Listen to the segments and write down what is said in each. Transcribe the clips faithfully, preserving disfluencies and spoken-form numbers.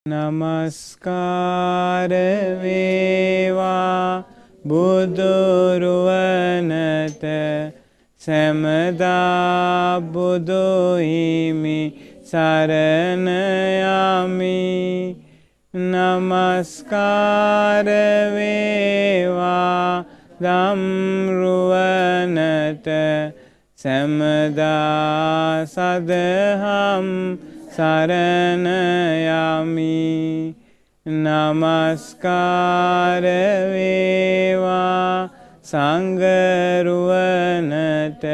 නමස්කාර වේවා බුදුරුවනත සැමදා බුදු හිමි සරණ යමි. නමස්කාර වේවා ධම්රුවනත සැමදා සදහම් සරණ යමි. නමස්කාර වේවා සංඝරුවනත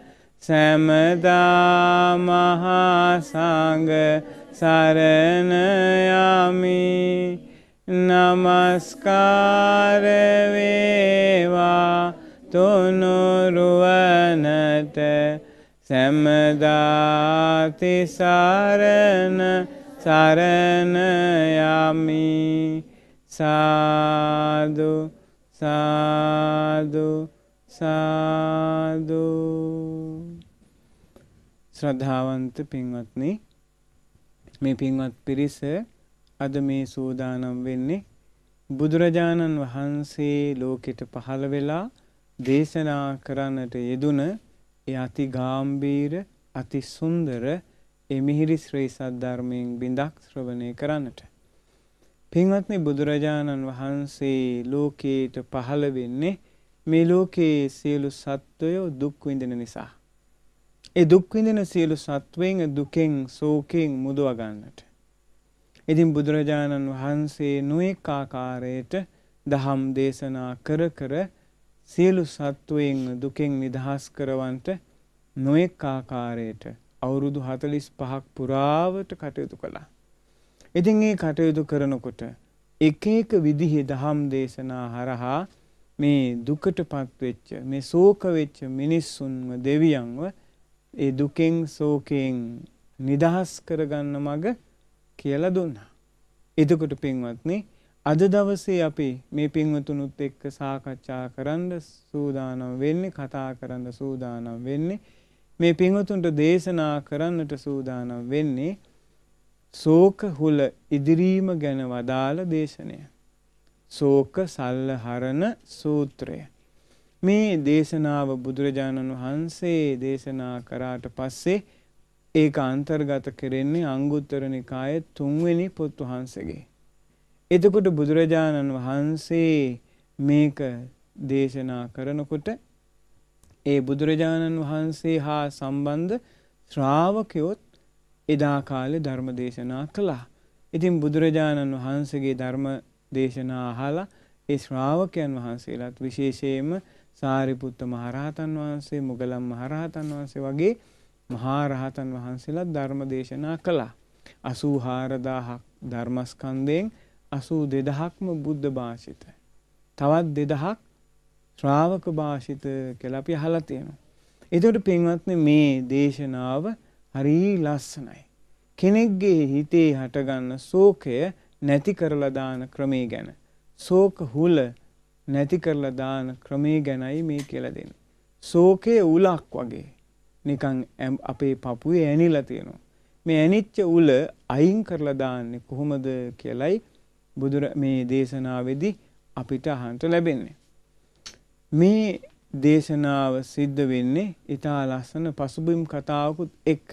සැමදා මහා සංඝ සරණ යමි. නමස්කාර වේවා තුනුරුවනත සැමදා තිසරණ සරණ යමි. සාදු සාදු සාදු. ශ්‍රද්ධාවන්ත පින්වත්නි, මේ පින්වත් පිරිස අද මේ සූදානම් වෙන්නේ බුදුරජාණන් වහන්සේ ලෝකෙට පහළ වෙලා දේශනා කරන්නට යෙදුන ඒ අති ගාම්භීර අති සුන්දර ඒ මිහිරි ශ්‍රී සද්ධර්මයෙන් බිඳක් ශ්‍රවණය කරන්නට. පින්වත්නි, බුදුරජාණන් වහන්සේ ලෝකයට පහළ වෙන්නේ මේ ලෝකයේ සියලු සත්වයෝ දුක් විඳින නිසා. ඒ දුක් විඳින සියලු සත්වයන් දුකෙන් ශෝකයෙන් මුදවා ගන්නට. ඉතින් බුදුරජාණන් වහන්සේ නොඑක ආකාරයට දහම් දේශනා කර කර සියලු සත්වයන් දුකෙන් නිදහස් කරවන්නට නොඑක ආකාරයට අවුරුදු හතළිස් පහක් පුරාවට කටයුතු කළා. ඉතින් මේ කටයුතු කරනකොට එක එක විදිහේ දහම් දේශනා හරහා මේ දුකටපත් වෙච්ච මේ ශෝක වෙච්ච මිනිස්සුන්ව දෙවියන්ව ඒ දුකෙන් ශෝකයෙන් නිදහස් කරගන්න මඟ කියලා දුන්නා. එතකොට පින්වත්නි, අද දවසේ අපි මේ පින්වතුනුත් එක්ක සාකච්ඡා කරන්න සූදානම් වෙන්නේ, කතා කරන්න සූදානම් වෙන්නේ, මේ පින්වතුන්ට දේශනා කරන්නට සූදානම් වෙන්නේ ශෝක හුල ඉදිරීම ගැන වදාළ දේශනය. ශෝක සල්ලහරණ සූත්‍රය. මේ දේශනාව බුදුරජාණන් වහන්සේ දේශනා කරාට පස්සේ ඒක අන්තර්ගත කරන්නේ අංගුත්තර නිකායේ තුන්වෙනි පොත් වහන්සේගේ. එතකොට බුදුරජාණන් වහන්සේ මේක දේශනා කරනකොට ඒ බුදුරජාණන් වහන්සේ හා සම්බන්ධ ශ්‍රාවකයොත් එදා කාලේ ධර්ම දේශනා කළා. ඉතින් බුදුරජාණන් වහන්සේගේ ධර්ම දේශනා අහලා ඒ ශ්‍රාවකයන් වහන්සේලාත් විශේෂයෙන්ම සාරිපුත්ත මහරහතන් වහන්සේ, මොගලන් මහරහතන් වහන්සේ වගේ මහා රහතන් වහන්සේලා ධර්ම දේශනා කළා. අසූ හාරදාහක් ධර්මස්කන්ධයෙන් අසූ දෙදහක්ම බුද්ධ භාෂිත, තවත් දෙදහක් ශ්‍රාවක භාෂිත කියලා අපි අහලා තියෙනවා. ඒකට පින්වත්නි, මේ දේශනාව හරි ලස්සනයි. කෙනෙක්ගේ හිතේ හටගන්න ශෝකය නැති කරලා දාන ක්‍රමය ගැන, ශෝක හුල නැති කරලා දාන ක්‍රමය ගැනයි මේ කියලා දෙන්නේ. ශෝකයේ උලක් වගේ නිකන් අපේ පපුවේ ඇනිලා තියෙනවා. මේ ඇනිච්ච උල අයින් කරලා දාන්නේ කොහොමද කියලයි බුදුර මේ දේශනාවේදී අපිට අහන්න ලැබෙන්නේ. මේ දේශනාව සිද්ධ වෙන්නේ ඊටා ලස්සන පසුබිම් කතාවකුත් එක්ක.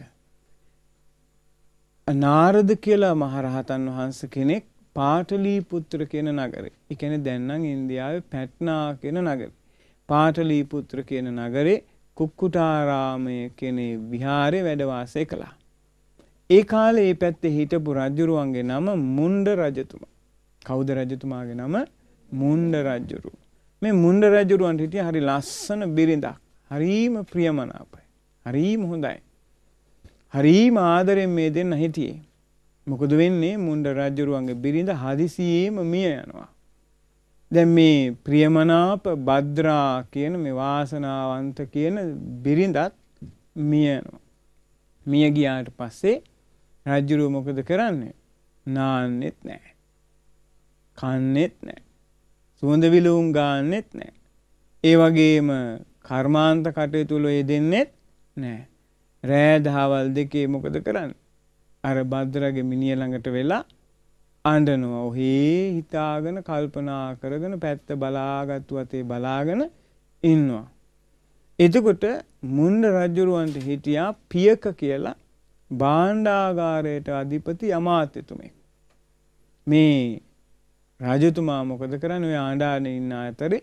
නාරද කියලා මහරහතන් වහන්සේ කෙනෙක් පාටලීපුත්‍ර කියන නගරේ, ඒ කියන්නේ දැන් නම් ඉන්දියාවේ පැට්නා කියන නගරේ, පාටලීපුත්‍ර කියන නගරේ කුක්කුටාරාමයේ කියන විහාරේ වැඩ වාසය කළා. ඒ කාලේ මේ පැත්තේ හිටපු රජුරුවන්ගේ නම මුණ්ඩ රජතුමා. කවුද රජතුමාගේ නම? මුණ්ඩ රජුරු. මේ මුණ්ඩ රජුරුවන්ට හිටිය හරි ලස්සන බිරිඳක්. හරිම ප්‍රියමනාපයි. හරිම හොඳයි. හරිම ආදරෙන් මේ දෙන්න හිටියේ. මොකද වෙන්නේ? මුණ්ඩ රජුරුවන්ගේ බිරිඳ හදිසියෙම මිය යනවා. දැන් මේ ප්‍රියමනාප භද්‍රා කියන මේ වාසනාවන්ත කියන බිරිඳත් මිය යනවා. මිය ගියාට පස්සේ රජුරුව මොකද කරන්නේ? නාන්නෙත් නැහැ. කන්නෙත් නැහැ. සුවඳ විලවුන් ගන්නෙත් නැහැ. ඒ වගේම කර්මාන්ත කටයුතු වල යෙදෙන්නෙත් නැහැ. රෑ දහවල් දෙකේ මොකද කරන්නේ? අර භද්‍රගේ මිනිහ ළඟට වෙලා අඬනවා. ඔහේ හිතාගෙන කල්පනා කරගෙන පැත්ත බලාගත්තු අතේ බලාගෙන ඉන්නවා. එතකොට මුණ්ඩ රජුරවන්ට හිටියා පියක කියලා භාණ්ඩාගාරයට අධිපති අමාත්‍යතුමෙක්. මේ රජතුමා මොකද කරන්නේ? ඔය ආණ්ඩානේ ඉන්න අතරේ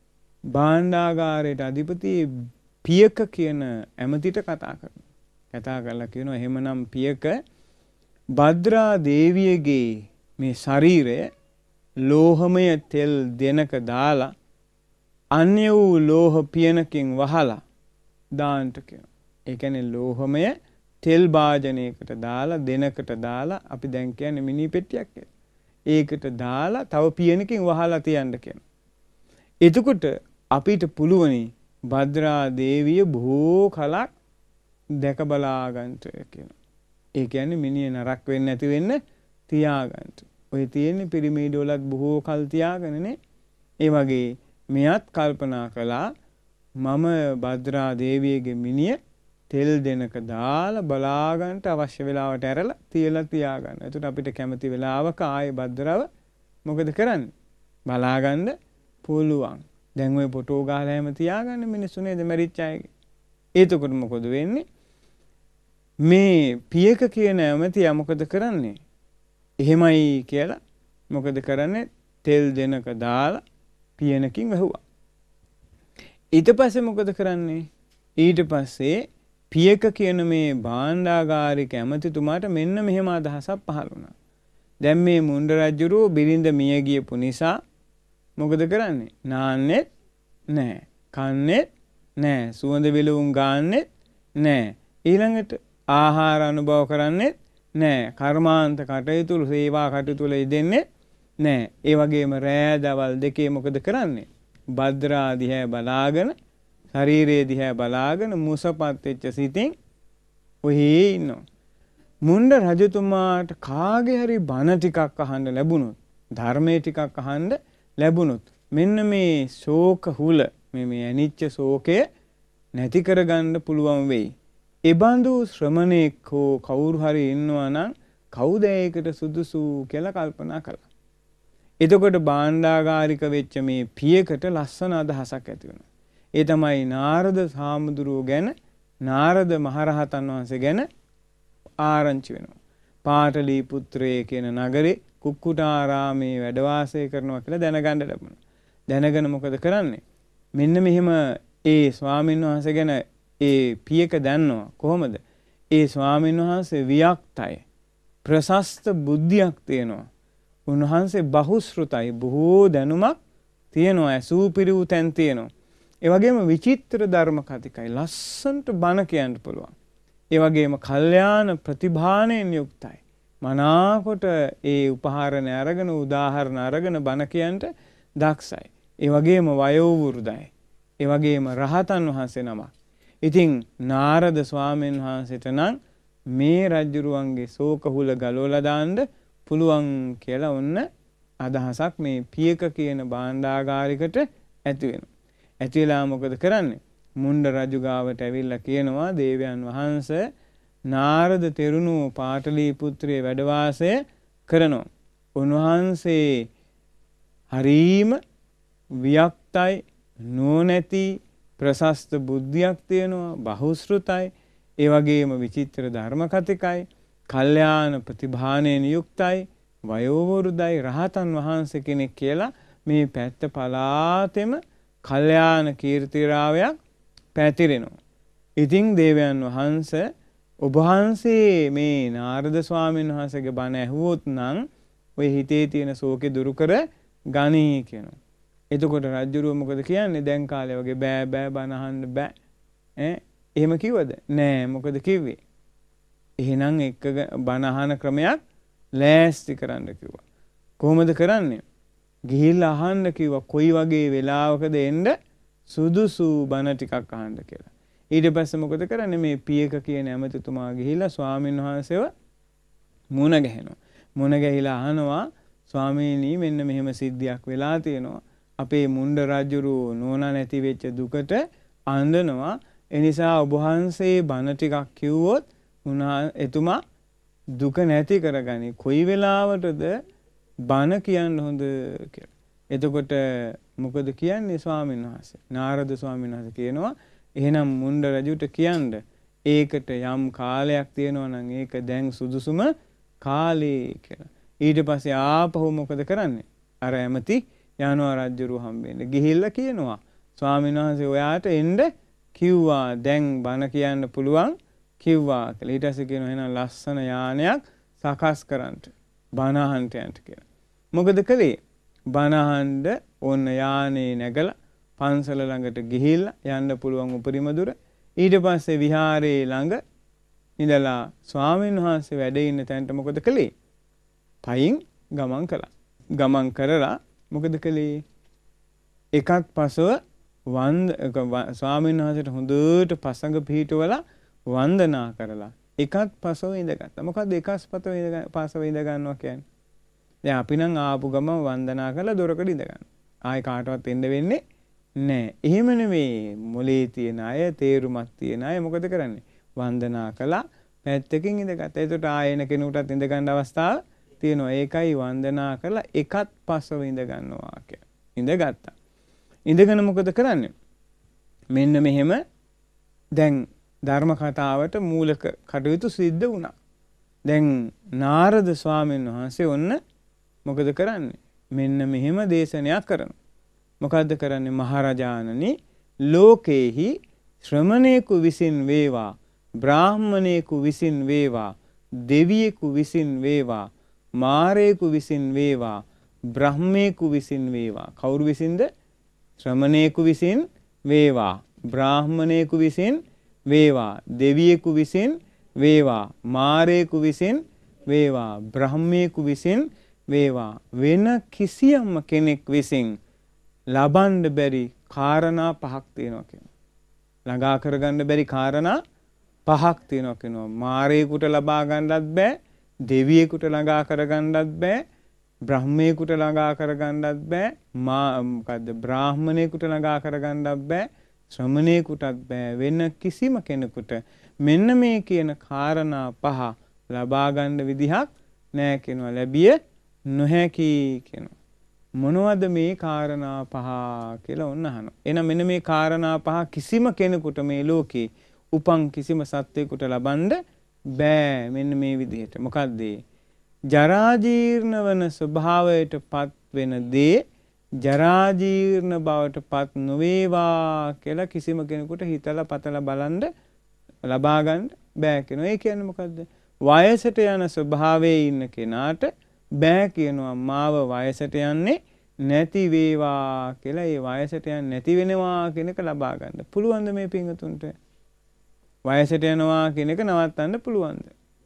භාණ්ඩාගාරයට අධිපති පියක කියන ඇමතිට කතා කරනවා. කතා කරලා කියනවා එහෙමනම් පියක භද්‍රා දේවියගේ මේ ශරීරය ලෝහමය තෙල් දෙනක දාලා අන්‍ය වූ ලෝහ පියනකින් වහලා දාන්න කියනවා. ඒ කියන්නේ ලෝහමය තෙල් භාජනයකට දාලා දෙනකට දාලා අපි දැන් කියන්නේ මිනි පෙට්ටියක් කියලා. ඒකට දාලා තව පියනකින් වහලා තියන්න කියනවා. එතකොට අපිට පුළුවනි භද්‍රා දේවිය බොහෝ කලක් දැක බලා ගන්නට කියනවා. ඒ කියන්නේ මිනිහ නරක වෙන්නේ නැති වෙන්න තියාගන්න. ඔය තියෙන්නේ පිරිමීඩ වලත් බොහෝ කල් තියාගෙනනේ. ඒ වගේ මෙයත් කල්පනා කළා මම භද්‍රා දේවියගේ මිනිහ තෙල් දෙනක දාලා බලා ගන්නට අවශ්‍ය වෙලාවට ඇරලා තියලා තියාගන්න. එතකොට අපිට කැමති වෙලාවක ආයේ භද්‍රව මොකද කරන්නේ? බලා ගන්න පුළුවන්. දැන් ඔය ෆොටෝ ගහලා හැම තියාගන්න මිනිස්සු නේද මැරිච්ච අයගේ. එතකොට මොකද වෙන්නේ? මේ පියක කියන ඇමතියා මොකද කරන්නේ? එහෙමයි කියලා මොකද කරන්නේ? තෙල් දෙනක දාලා පියනකින් වැහුවා. ඊට පස්සේ මොකද කරන්නේ? ඊට පස්සේ පියක කියන මේ භාණ්ඩාගාරික ඇමතිතුමාට මෙන්න මෙහෙම අදහසක් පහළ වුණා. දැන් මේ මුණ්ඩ රජුරෝ බිරිඳ මිය ගියපු නිසා මොකද කරන්නේ? නාන්නෙත් නැහැ. කන්නෙත් නැහැ. සුවඳ විලවුන් ගන්නෙත් නැහැ. ඊළඟට ආහාර අනුභව කරන්නෙත් නැහැ. කර්මාන්ත කටයුතු සේවා කටයුතු වල යෙදෙන්නේ නැහැ. ඒ වගේම රෑ දවල් දෙකේ මොකද කරන්නේ? භද්‍රා දිහා බලාගෙන ශරීරයේ දිහා බලාගෙන මුසපත් වෙච්ච සිතින් ඔහේ ඉන්නවා. මුණ්ඩ රජතුමාට කාගේ හරි බණ ටිකක් අහන්න ලැබුණොත්, ධර්මයේ ටිකක් අහන්න ලැබුණොත් මෙන්න මේ ශෝක හුල මේ මේ අනිච්ච ශෝකය නැති කරගන්න පුළුවන් වෙයි. ඒ බඳු ශ්‍රමණෙක් හෝ කවුරු හරි ඉන්නවා නම් කවුද ඒකට සුදුසු කියලා කල්පනා කළා. එතකොට භාණ්ඩාගාරික වෙච්ච මේ පියකට ලස්සන අදහසක් ඇති වුණා. ඒ තමයි නාරද සාමුදුරුවෝ ගැන, නාරද මහරහතන් වහන්සේ ගැන ආරංචි වෙනවා. පාටලී පුත්‍රයේ කියන නගරේ කුක්කුටාරාමේ වැඩ වාසය කරනවා කියලා දැනගන්න ලැබුණා. දැනගෙන මොකද කරන්නේ? මෙන්න මෙහෙම ඒ ස්වාමීන් වහන්සේ ගැන ඒ පියක දන්නවා. කොහොමද? ඒ ස්වාමීන් වහන්සේ වික්තයි. ප්‍රශස්ත බුද්ධියක් තියෙනවා. උන්වහන්සේ බහුශ්‍රුතයි. බොහෝ දැනුමක් තියෙනවා. ඇසූපිරි වූ තැන් තියෙනවා. ඒ වගේම විචිත්‍ර ධර්ම කතිකයි. ලස්සන්ට බණ කියන්න පුළුවන්. ඒ වගේම කල්යාණ ප්‍රතිභාණයෙන් යුක්තයි. මනාකොට ඒ උපහාරණ අරගෙන උදාහරණ අරගෙන බණ කියන්ට දක්ෂයි. ඒ වගේම වයෝවෘද්ධයි. ඒ වගේම රහතන් වහන්සේ නමක්. ඉතින් නාරද ස්වාමීන් වහන්සේට නම් මේ රජුරුවන්ගේ ශෝක හුල ගලවලා දාන්න පුළුවන් කියලා ඔන්න අදහසක් මේ පියක කියන භාණ්ඩාගාරිකට ඇති වෙනවා. ඇති වෙලා මොකද කරන්නේ? මුණ්ඩ රජු ගාවට ඇවිල්ලා කියනවා දේවයන් වහන්සේ නාරද තෙරුණුව පාටලී පුත්‍රයේ වැඩ වාසය කරනවා. උන්වහන්සේ හරීම වික්තයි, නොනැති ප්‍රශස්ත බුද්ධියක් තියෙනවා, බහුශ්‍රුතයි, ඒ වගේම විචිත්‍ර ධර්ම කතිකයි, කල්යාණ ප්‍රතිභාණයෙන් යුක්තයි, වයෝවෘද්ධයි, රහතන් වහන්සේ කෙනෙක් කියලා මේ පැත්ත පලාතෙම කල්යාණ කීර්තිරාවයක් පැතිරෙනවා. ඉතින් දේවයන් වහන්සේ ඔබ වහන්සේ මේ නාරද ස්වාමීන් වහන්සේගේ බණ ඇහුවොත් නම් ඔය හිතේ තියෙන ශෝකේ දුරු කර ගනී කියනවා. එතකොට රජුරුව මොකද කියන්නේ? දැන් කාලේ වගේ බෑ බෑ බණ අහන්න බෑ. ඈ එහෙම කිව්වද? නෑ. මොකද කිව්වේ? එහෙනම් එක්ක බණ අහන ක්‍රමයක් ලෑස්ති කරන්න කිව්වා. කොහොමද කරන්නේ? ගිහිල්ලා අහන්න කිව්වා කොයි වගේ වෙලාවකද එන්න සුදුසු බණ ටිකක් අහන්න කියලා. ඊට පස්සේ මොකද කරන්නේ? මේ පියක කියන ඇමතිතුමා ගිහිල්ලා ස්වාමීන් වහන්සේව මුණ ගැහෙනවා. මුණ ගැහිලා අහනවා ස්වාමීනි මෙන්න මෙහෙම සිද්ධියක් වෙලා තියෙනවා. අපේ මුණ්ඩ රජුරු නෝනා නැති වෙච්ච දුකට අඬනවා. ඒ නිසා ඔබ වහන්සේ බණ ටිකක් කිව්වොත් උනා එතුමා දුක නැති කරගනි. කොයි වෙලාවටද බණ කියන්න හොඳ කියලා. එතකොට මොකද කියන්නේ ස්වාමීන් වහන්සේ? නාරද ස්වාමීන් වහන්සේ කියනවා එහෙනම් මුණ්ඩ රජුට කියන්න ඒකට යම් කාලයක් තියෙනවා නම් ඒක දැන් සුදුසුම කාලේ කියලා. ඊට පස්සේ ආපහු මොකද කරන්නේ? අර ඇමති යනවා රජුරු හම්බෙන්න. ගිහිල්ලා කියනවා ස්වාමීන් වහන්සේ ඔයාට එන්න කිව්වා දැන් බණ කියන්න පුළුවන් කිව්වා කියලා. ඊට පස්සේ කියනවා එහෙනම් ලස්සන යානයක් සකස් කරන්න බණ අහන්න යන්න කියලා. මොකද කළේ? බණ අහන්න ඕන යානේ නැගලා පන්සල ළඟට ගිහිල්ලා යන්න පුළුවන් උපරිම දුර. ඊට පස්සේ විහාරේ ළඟ ඉඳලා ස්වාමීන් වහන්සේ වැඩ ඉන්න තැනට මොකද කළේ? පයින් ගමන් කළා. ගමන් කරලා මොකද කළේ? එකක් පසව වන්ද ස්වාමීන් වහන්සේට හොඳට පසඟ පිහිටවලා වන්දනා කරලා එකක් පසව ඉඳගත්තා. මොකද්ද එකක් පසව ඉඳ පසව ඉඳ ගන්නවා කියන්නේ? දැන් අපි නම් ආපු ගමන් වන්දනා කරලා දොරකඩ ඉඳ ගන්නවා. ආයි කාටවත් එන්න වෙන්නේ නැහැ. එහෙම නෙමෙයි. මොලේ තියෙන අය, තේරුමක් තියෙන අය මොකද කරන්නේ? වන්දනා කළා පැත්තකින් ඉඳගත්තා. ඒකට ආයෙන කෙනෙකුටත් ඉඳ ගන්න අවස්ථාව තියෙනවා. ඒකයි වන්දනා කරලා එකක් පසව ඉඳ ගන්නවා කියන්නේ. ඉඳගත්තා. ඉඳගෙන මොකද කරන්නේ? මෙන්න මෙහෙම දැන් ධර්ම කතාවට මූලික කටයුතු සිද්ධ වුණා. දැන් නාරද ස්වාමීන් වහන්සේ ඔන්න මොකද කරන්නේ? මෙන්න මෙහෙම දේශනයක් කරනවා. මොකද්ද කරන්නේ? මහරජාණනි ලෝකේහි ශ්‍රමණේකු විසින් වේවා, බ්‍රාහ්මණේකු විසින් වේවා, දෙවියෙකු විසින් වේවා, මාරේකු විසින් වේවා, බ්‍රහ්මේකු විසින් වේවා. කවුරු විසින්ද? ශ්‍රමණේකු විසින් වේවා, බ්‍රාහ්මණේකු විසින් වේවා, දෙවියෙකු විසින් වේවා, මාරේකු විසින් වේවා, බ්‍රහ්මේකු විසින් වේවා, වෙන කිසියම් කෙනෙක් විසින් ලබන්න බැරි කාරණා පහක් තියෙනවා කියනවා. ළඟා කරගන්න බැරි කාරණා පහක් තියෙනවා කියනවා. මාරේකුට ලබා ගන්නත් බෑ, දෙවියෙකුට ළඟා කරගන්නත් බෑ, බ්‍රහ්මේකුට ළඟා කරගන්නත් බෑ, මා මොකද්ද බ්‍රාහ්මණේකුට ළඟා කරගන්නත් බෑ, ශ්‍රමණේකුටත් බෑ, වෙන කිසිම කෙනෙකුට මෙන්න මේ කියන කාරණා පහ ලබා ගන්න විදිහක් නෑ කියනවා. ලැබිය නොහැකි කියනවා. මොනවද මේ කාරණා පහ කියලා ඔන්න අහනවා. එහෙනම් මෙන්න මේ කාරණා පහ කිසිම කෙනෙකුට මේ ලෝකේ උපන් කිසිම සත්වයකට ලබන්න බෑ. මෙන්න මේ විදිහට. මොකද්ද? ජරා ජීර්ණ වන ස්වභාවයට පත් වෙන දේ ජරා ජීර්ණ බවට පත් නොවේවා කියලා කිසිම කෙනෙකුට හිතලා පතලා බලන්න ලබා ගන්න බෑ කියනවා. ඒ කියන්නේ මොකද්ද? වයසට යන ස්වභාවයේ ඉන්න කෙනාට බෑ කියනවා මාව වයසට යන්නේ නැති වේවා කියලා. ඒ වයසට යන්නේ නැති වෙනවා කියන එක ලබා ගන්න පුළුවන්ද මේ පින්වතුන්ට? වයසට යනවා කියන එක නවත්තන්න පුළුවන්ද?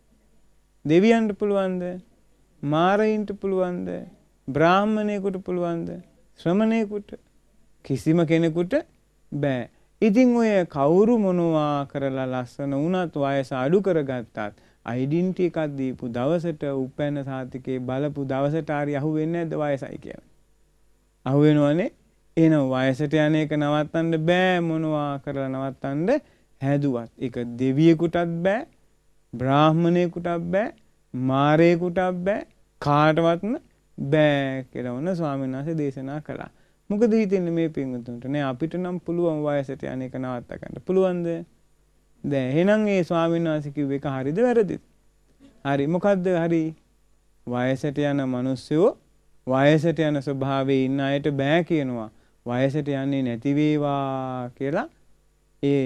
දෙවියන්ට පුළුවන්ද? මාරයින්ට පුළුවන්ද? බ්‍රාහ්මණයෙකුට පුළුවන්ද? ශ්‍රමණයෙකුට? කිසිම කෙනෙකුට බෑ. ඉතින් ඔය කවුරු මොනවා කරලා ලස්සන වුණත් වයස අඩු කරගත්තත් ඩෙන්ටිටි එකක් දීපු දවසට උපැන්න සාතිකේ බලපු දවසට හරි අහුවෙන්නේ නැද්ද වයසයි කියලා? අහුවෙනවනේ. එහෙනම් වයසට යන එක නවත්තන්න බෑ. මොනවා කරලා නවත්තන්න හැදුවත් ඒක දෙවියෙකුටත් බෑ, බ්‍රාහ්මණයෙකුටත් බෑ, මාරයෙකුටත් බෑ, කාටවත්ම බෑ කියලා වුණ ස්වාමීන් වහන්සේ දේශනා කළා. මොකද හිතන්නේ මේ පින්වතුන්ට? නේ අපිට නම් පුළුවන් වයසට යන එක නවත්ත ගන්න. පුළුවන්ද? දැන් එහෙනම් ඒ ස්වාමීන් වහන්සේ කිව්ව එක හරිද වැරදිද? හරි. මොකද්ද හරි? වයසට යන මිනිස්සුયો වයසට යන ස්වභාවයේ ඉන්න අයට බෑ කියනවා. වයසට යන්නේ නැති වේවා කියලා ඒ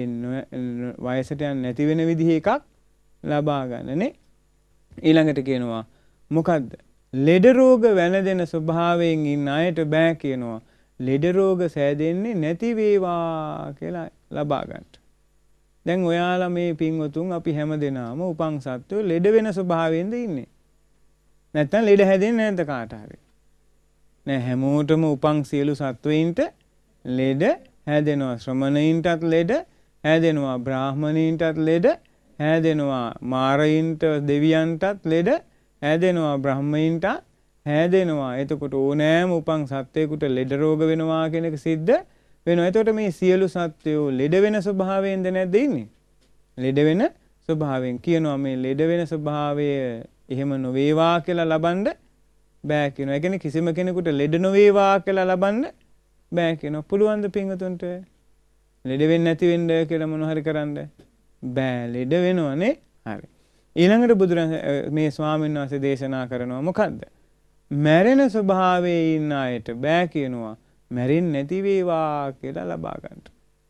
වයසට යන්නේ නැති වෙන විදිහ එකක් ලබා ගන්නනේ. ඊළඟට කියනවා මොකද්ද? ලෙඩ රෝග වැළඳෙන ස්වභාවයෙන් ඉන්න අයට බෑ කියනවා. ලෙඩ රෝග සෑදෙන්නේ නැති වේවා කියලා ලබා ගන්න. දැන් ඔයාලා මේ පින්වතුන් අපි හැමදෙනාම උපන් සත්වෝ ලෙඩ වෙන ස්වභාවයෙන්ද ඉන්නේ? නැත්තම් ලෙඩ හැදෙන්නේ නැද්ද කාට හරි? නෑ, හැමෝටම උපන් සියලු සත්වයින්ට ලෙඩ හැදෙනවා. ශ්‍රමණයින්ටත් ලෙඩ හැදෙනවා, බ්‍රාහ්මණයින්ටත් ලෙඩ හැදෙනවා, මාරයින්ට දෙවියන්ටත් ලෙඩ හැදෙනවා, බ්‍රහ්මයින්ට හැදෙනවා. එතකොට ඕනෑම උපන් සත්වයකට ලෙඩ රෝග වෙනවා කියන එක සිද්ධ වෙනවා. එතකොට මේ සියලු සත්වයෝ ලෙඩ වෙන ස්වභාවයෙන්ද නැද්ද ඉන්නේ? ලෙඩ වෙන ස්වභාවයෙන් කියනවා මේ ලෙඩ වෙන ස්වභාවය එහෙම නොවේවා කියලා ලබන්න බෑ කියනවා. ඒ කියන්නේ කිසිම කෙනෙකුට ලෙඩ නොවේවා කියලා ලබන්න බෑ කියනවා. පුළුවන් ද පින්වතුන්ට? ලෙඩ වෙන්නේ නැති වෙන්න කියලා මොන හරි කරන්න බෑ. ලෙඩ වෙනවනේ. හරි. ඊළඟට බුදුරන් මේ ස්වාමීන් වහන්සේ දේශනා කරනවා මොකද්ද? මැරෙන ස්වභාවයේ ඉන්න අයට බෑ කියනවා. මැරෙන්නේ නැති වේවා කියලා ලබා ගන්න.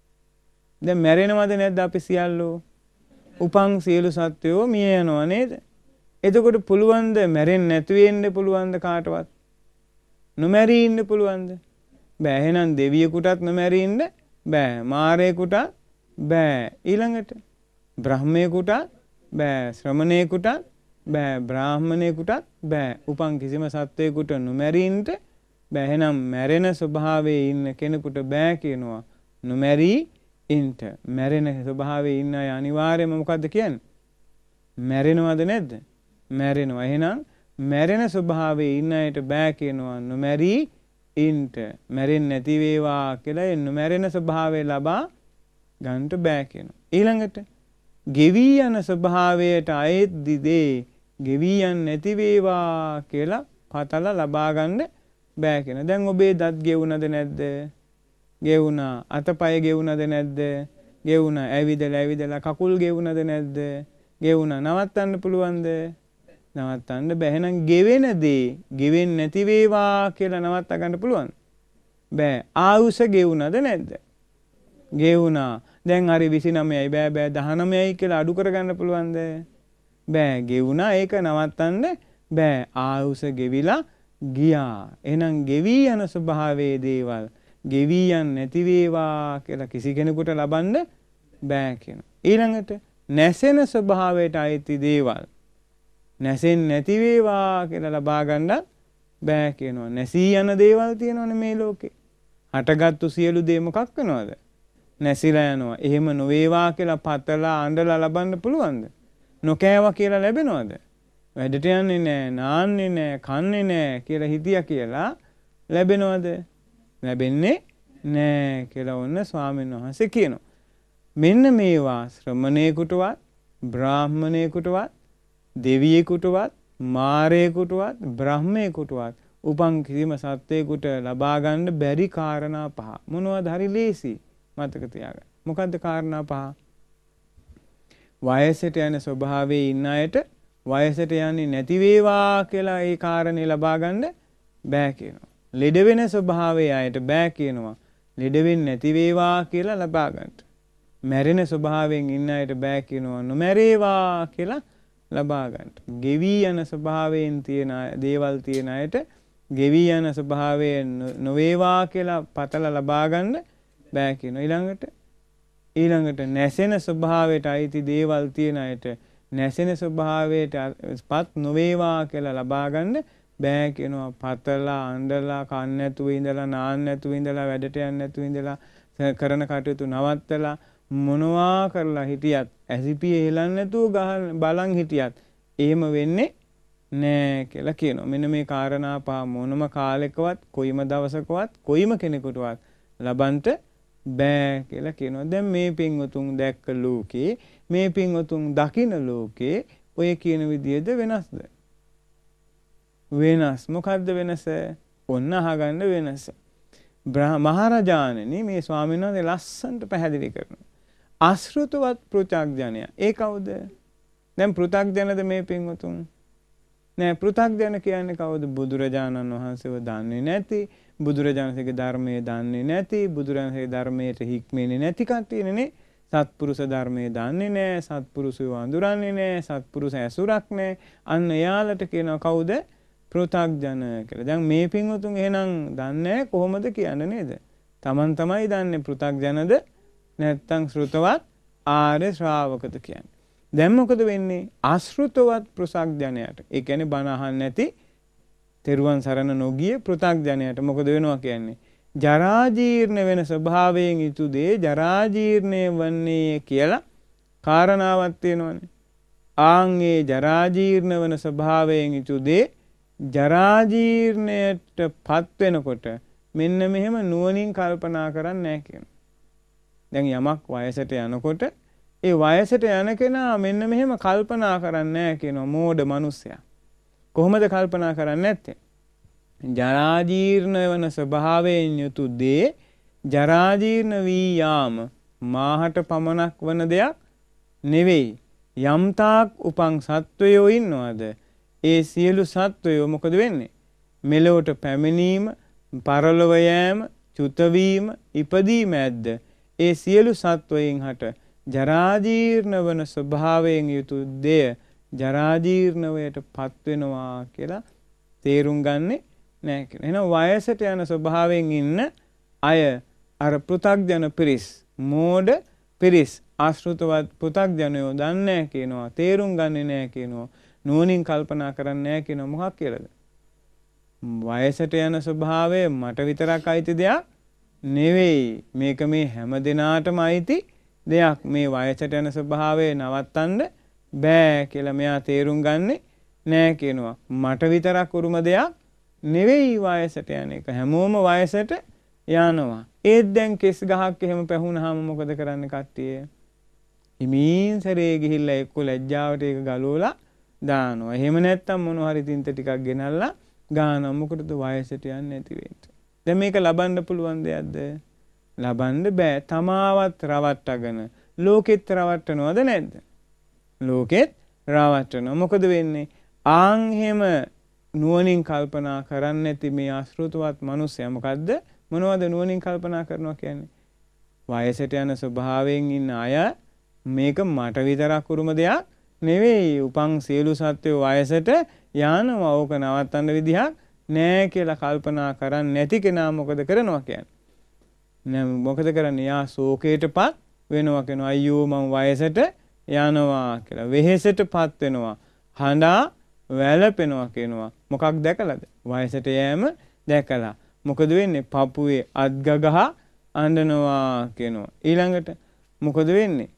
දැන් මැරෙනවද නැද්ද අපි සියල්ලෝ? උපන් සියලු සත්වයෝ මිය යනවා නේද? එතකොට පුළුවන් ද මැරෙන්නේ නැති වෙන්න පුළුවන් ද කාටවත්? නොමැරී ඉන්න පුළුවන්ද? බෑ. එහෙනම් දෙවියෙකුටත් නොමැරී ඉන්න බෑ. මාරයෙකුටත් බෑ. ඊළඟට බ්‍රහ්මයෙකුටත් බෑ. ශ්‍රමණයෙකුටත් බෑ. බ්‍රාහ්මණයෙකුටත් බෑ. උපන් කිසිම සත්වයෙකුට නොමැරී ඉන්න බෑ. එහෙනම් මැරෙන ස්වභාවයේ ඉන්න කෙනෙකුට බෑ කියනවා. නොමැරී ඉන්න. මැරෙන ස්වභාවයේ ඉන්න අය අනිවාර්යයෙන්ම මොකද්ද කියන්නේ? මැරෙනවද නැද්ද? මැරෙනවා. එහෙනම් මැරෙන ස්වභාවයේ ඉන්න අයට බෑ කියනවා නොමැරී ඉන්න. මැරෙන්නේ නැති වේවා කියලා ඒ නොමැරෙන ස්වභාවය ලබා ගන්නට බෑ කියනවා. ඊළඟට ගෙවි යන ස්වභාවයට අයෙත් දිදේ ගෙවි යන්නේ නැති වේවා කියලා පතල ලබා ගන්න බෑ කියනවා. දැන් ඔබේ දත් ගෙවුනද නැද්ද? ගෙවුනා. අතපය ගෙවුනද නැද්ද? ගෙවුනා. ඇවිදලා ඇවිදලා කකුල් ගෙවුනද නැද්ද? ගෙවුනා. නවත්තන්න පුළුවන්ද? නවත්තන්න බෑ. එහෙනම් ගෙවෙන දේ ගෙවෙන්නේ නැති වේවා කියලා නවත්ත ගන්න පුළුවන්? බෑ. ආයුෂ ගෙවුනද නැද්ද? ගෙවුනා. දැන් හරි විසිනමයයි බෑ බෑ දහනවයයි කියලා අඩු කරගන්න පුළුවන්ද? බෑ. ගෙවුනා. ඒක නවත්තන්න බෑ. ආයුෂ ගෙවිලා ගියා. එහෙනම් ගෙවි යන ස්වභාවයේ දේවල් ගෙවි යන්නේ නැති වේවා කියලා කිසි කෙනෙකුට ලබන්න බෑ කියනවා. ඊළඟට නැසෙන ස්වභාවයට අයිති දේවල් නැසෙන්නේ නැති වේවා කියලා ලබා ගන්න බෑ කියනවා. නැසී යන දේවල් තියෙනවනේ මේ ලෝකේ. හටගත්තු සියලු දේ මොකක් වෙනවද? නැසිලා යනවා. එහෙම නොවේවා කියලා පතලා අඬලා ලබන්න පුළුවන්ද? නොකෑවා කියලා ලැබෙනවද? වැඩට යන්නේ නැහැ, නාන්නේ නැහැ, කන්නේ නැහැ කියලා හිතියා කියලා ලැබෙනවද? ලැබෙන්නේ නැහැ කියලා ඔන්න ස්වාමීන් වහන්සේ කියනවා. මෙන්න මේවා ශ්‍රමණේකුටවත්, බ්‍රාහ්මණේකුටවත්, දෙවියෙකුටවත්, මාරයෙකුටවත්, බ්‍රහ්මයෙකුටවත් උපන් කිසිම සත්වයෙකුට ලබා ගන්න බැරි කාරණා පහ. මොනවද? හරි ලේසි. මතක තියාගන්න. මොකද්ද කාරණා පහ? වයසට යන ස්වභාවයේ ඉන්න අයට වයසට යන්නේ නැති වේවා කියලා ඒ කාරණේ ලබා ගන්න බෑ කියනවා. ලෙඩ වෙන ස්වභාවයේ අයට බෑ කියනවා. ලෙඩ වෙන්නේ නැති වේවා කියලා ලබා ගන්න. මැරෙන ස්වභාවයෙන් ඉන්න අයට බෑ කියනවා. නොමැරේවා කියලා ලබා ගන්න. ගෙවි යන ස්වභාවයෙන් තියෙන දේවල් තියෙන අයට ගෙවි යන ස්වභාවයෙන් නොවේවා කියලා පතල ලබා ගන්න බෑ කියනවා. ඊළඟට ඊළඟට නැසෙන ස්වභාවයට අයිති දේවල් තියෙන අයට නැසෙන ස්වභාවයට පත් නොවේවා කියලා ලබා ගන්න බෑ කියනවා. පතලා අඬලා කන්න නැතුව ඉඳලා නාන්න නැතුව ඉඳලා වැඩට යන්න නැතුව ඉඳලා කරන කටයුතු නවත්තලා මොනවා කරලා හිටියත් ඇසිපිය හෙලන්න නැතුව ගහන බලන් හිටියත් එහෙම වෙන්නේ නෑ කියලා කියනවා. මෙන්න මේ කාරණා පහ මොනම කාලයකවත් කොයිම දවසකවත් කොයිම කෙනෙකුටවත් ලබන්ට බෑ කියලා කියනවා. දැන් මේ පින්වතුන් දැක්ක ලෝකේ මේ පින්වතුන් දකින ලෝකේ ඔය කියන විදියද වෙනස්ද? වෙනස්. මොකද්ද වෙනස? ඔන්න අහගන්න වෙනස. මහරජාණනි මේ ස්වාමීන් වහන්සේ ලස්සනට පැහැදිලි කරනවා. අශෘතවත් පෘථග්ජනයා. ඒ කවුද? දැන් පෘථග්ජනද මේ පින්වතුන්? නෑ. පෘථග්ජන කියන්නේ කවුද? බුදුරජාණන් වහන්සේව දන්නේ නැති, බුදුරජාණන්සේගේ ධර්මයේ දන්නේ නැති, බුදුරජාණන්සේගේ ධර්මයට හික්මෙන්නේ නැති කට්ටියනේ. සත්පුරුෂ ධර්මයේ දන්නේ නැහැ, සත්පුරුෂයව අඳුරන්නේ නැහැ, සත්පුරුෂ ඇසුරක් නැහැ. අන්න එයාලට කියනවා කවුද? පෘථග්ජන කියලා. දැන් මේ පින්වතුන් එහෙනම් දන්නේ කොහොමද කියන්නේ නේද? Taman තමයි දන්නේ පෘථග්ජනද නැත්තම් ශ්‍රුතවත් ආර්ය ශ්‍රාවකද කියන්නේ. දැන් මොකද වෙන්නේ? අශෘතවත් පෘථග්ජනයට. ඒ කියන්නේ බණ අහන්නේ නැති තෙරුවන් සරණ නොගිය පෘථග්ජනයට මොකද වෙනවා කියන්නේ? ජරා ජීර්ණ වෙන ස්වභාවයෙන් යුතු දේ ජරා ජීර්ණය වන්නේ කියලා කාරණාවක් තියෙනවානේ. ආන්ගේ ජරා ජීර්ණ වෙන ස්වභාවයෙන් යුතු දේ ජරා ජීර්ණයට පත් වෙනකොට මෙන්න මෙහෙම නුවණින් කල්පනා කරන්නේ නැහැ කියනවා. දැන් යමක් වයසට යනකොට ඒ වයසට යන කෙනා මෙන්න මෙහෙම කල්පනා කරන්නේ නැහැ කියනවා. මෝඩ මිනිසයා. කොහොමද කල්පනා කරන්නේ නැත්තේ? ජරා ජීර්ණ වන ස්වභාවයෙන් යුතු දේ ජරා ජීර්ණ වී යාම මාහට පමණක් වන දෙයක් නෙවෙයි. යම්තාක් උපන් සත්වයෝ ඉන්නවද ඒ සියලු සත්වයෝ මොකද වෙන්නේ? මෙලොවට පැමිණීම, පරලොව යෑම, චුත වීම, ඉපදීම ඇද්ද ඒ සියලු සත්වයන් හට ජරා ජීර්ණ වන ස්වභාවයෙන් යුතු දෙය ජරා ජීර්ණවයට පත් වෙනවා කියලා තේරුම් ගන්නේ නැහැ කියලා. එහෙනම් වයසට යන ස්වභාවයෙන් ඉන්න අය අර පෘථග්ජන පිරිස්, මෝඩ පිරිස්, ආශ්‍රිතවත් පෘථග්ජනයෝ දන්නේ නැහැ කියනවා, තේරුම් ගන්නේ නැහැ කියනවා, නුවණින් කල්පනා කරන්නේ නැහැ කියනවා. මොකක් කියලාද? වයසට යන ස්වභාවය මට විතරක් අයිති දෙයක් නෙවෙයි. මේක මේ හැම දිනාටම අයිති දෙයක්. මේ වයසට යන ස්වභාවය නවත්තන්න බෑ කියලා මෙයා තේරුම් ගන්නේ නැහැ කියනවා. මට විතරක් උරුම දෙයක් නෙවෙයි වයසට යන එක. හැමෝම වයසට යනවා. ඒත් දැන් කෙස් ගහක් එහෙම පැහුනහම මොකද කරන්නේ කට්ටිය? හිමින් සරේ ගිහිල්ලා එක්ක ලැජ්ජාවට ඒක ගලවලා දානවා. එහෙම නැත්තම් මොන හරි තින්ත ටිකක් ගෙනල්ලා ගානවා. මොකටද වයසට යන්නේ නැති වෙන්නේ? දැන් මේක ලබන්න පුළුවන් දෙයක්ද? ලබන්න බෑ. තමාවත් රවට්ටගෙන ලෝකෙත් රවට්ටනවද නැද්ද? ලෝකෙත් රවට්ටනවා. මොකද වෙන්නේ? ආන් එහෙම නුවණින් කල්පනා කරන්නේ නැති මේ අශෘතවත් මිනිස්සයා මොකද්ද? මොනවද නුවණින් කල්පනා කරනවා කියන්නේ? වයසට යන ස්වභාවයෙන් ඉන්න අය මේක මට විතරක් උරුම දෙයක් නෙවෙයි. උපන් සියලු සත්වෝ වයසට යනවා. ඕක නවත්තන්න විදිහක් නෑ කියලා කල්පනා කරන්නේ නැති කෙනා මොකද කරනවා කියන්නේ? නෑ මොකද කරන්නේ? යා ශෝකයටපත් වෙනවා කියනවා. අයියෝ මම වයසට යනවා කියලා. වෙහෙසටපත් වෙනවා. හඬා වැළපෙනවා කියනවා. මොකක් දැකලාද? වයසට යෑම දැකලා. මොකද වෙන්නේ? පපුවේ අත්ගගහ අඬනවා කියනවා. ඊළඟට මොකද වෙන්නේ?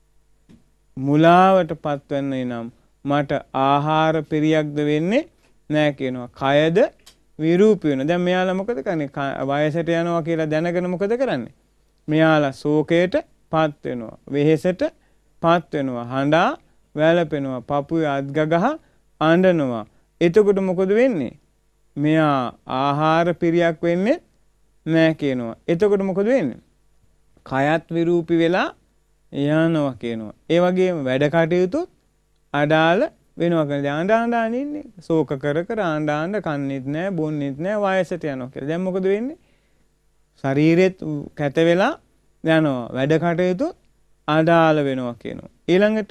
මුලාවටපත් වෙන්නේ නම් මට ආහාර පිරියක්ද වෙන්නේ නැහැ කියනවා. කයද විරූපී වෙනවා. දැන් මෙයාලා මොකද කරන්නේ? වයසට යනවා කියලා දැනගෙන මොකද කරන්නේ? මෙයාලා ශෝකයටපත් වෙනවා. වෙහෙසටපත් වෙනවා. හඬා වැළපෙනවා. පපුවේ අත්ගගහ අඬනවා. එතකොට මොකද වෙන්නේ? මෙයා ආහාර පිරියක් වෙන්නේ නැහැ කියනවා. එතකොට මොකද වෙන්නේ? කයත් විරූපී වෙලා යනවා කියනවා. ඒ වගේම වැඩ කටයුතු අඩාල වෙනවා කියලා. ආඬ ආඬ ඉන්නේ. ශෝක කර කර ආඬ ආඬ කන්නේත් නැහැ, බොන්නේත් නැහැ, වයසට යනවා කියලා. දැන් මොකද වෙන්නේ? ශරීරෙත් කැත වෙලා යනවා. වැඩ කටයුතු අඩාල වෙනවා කියනවා. ඊළඟට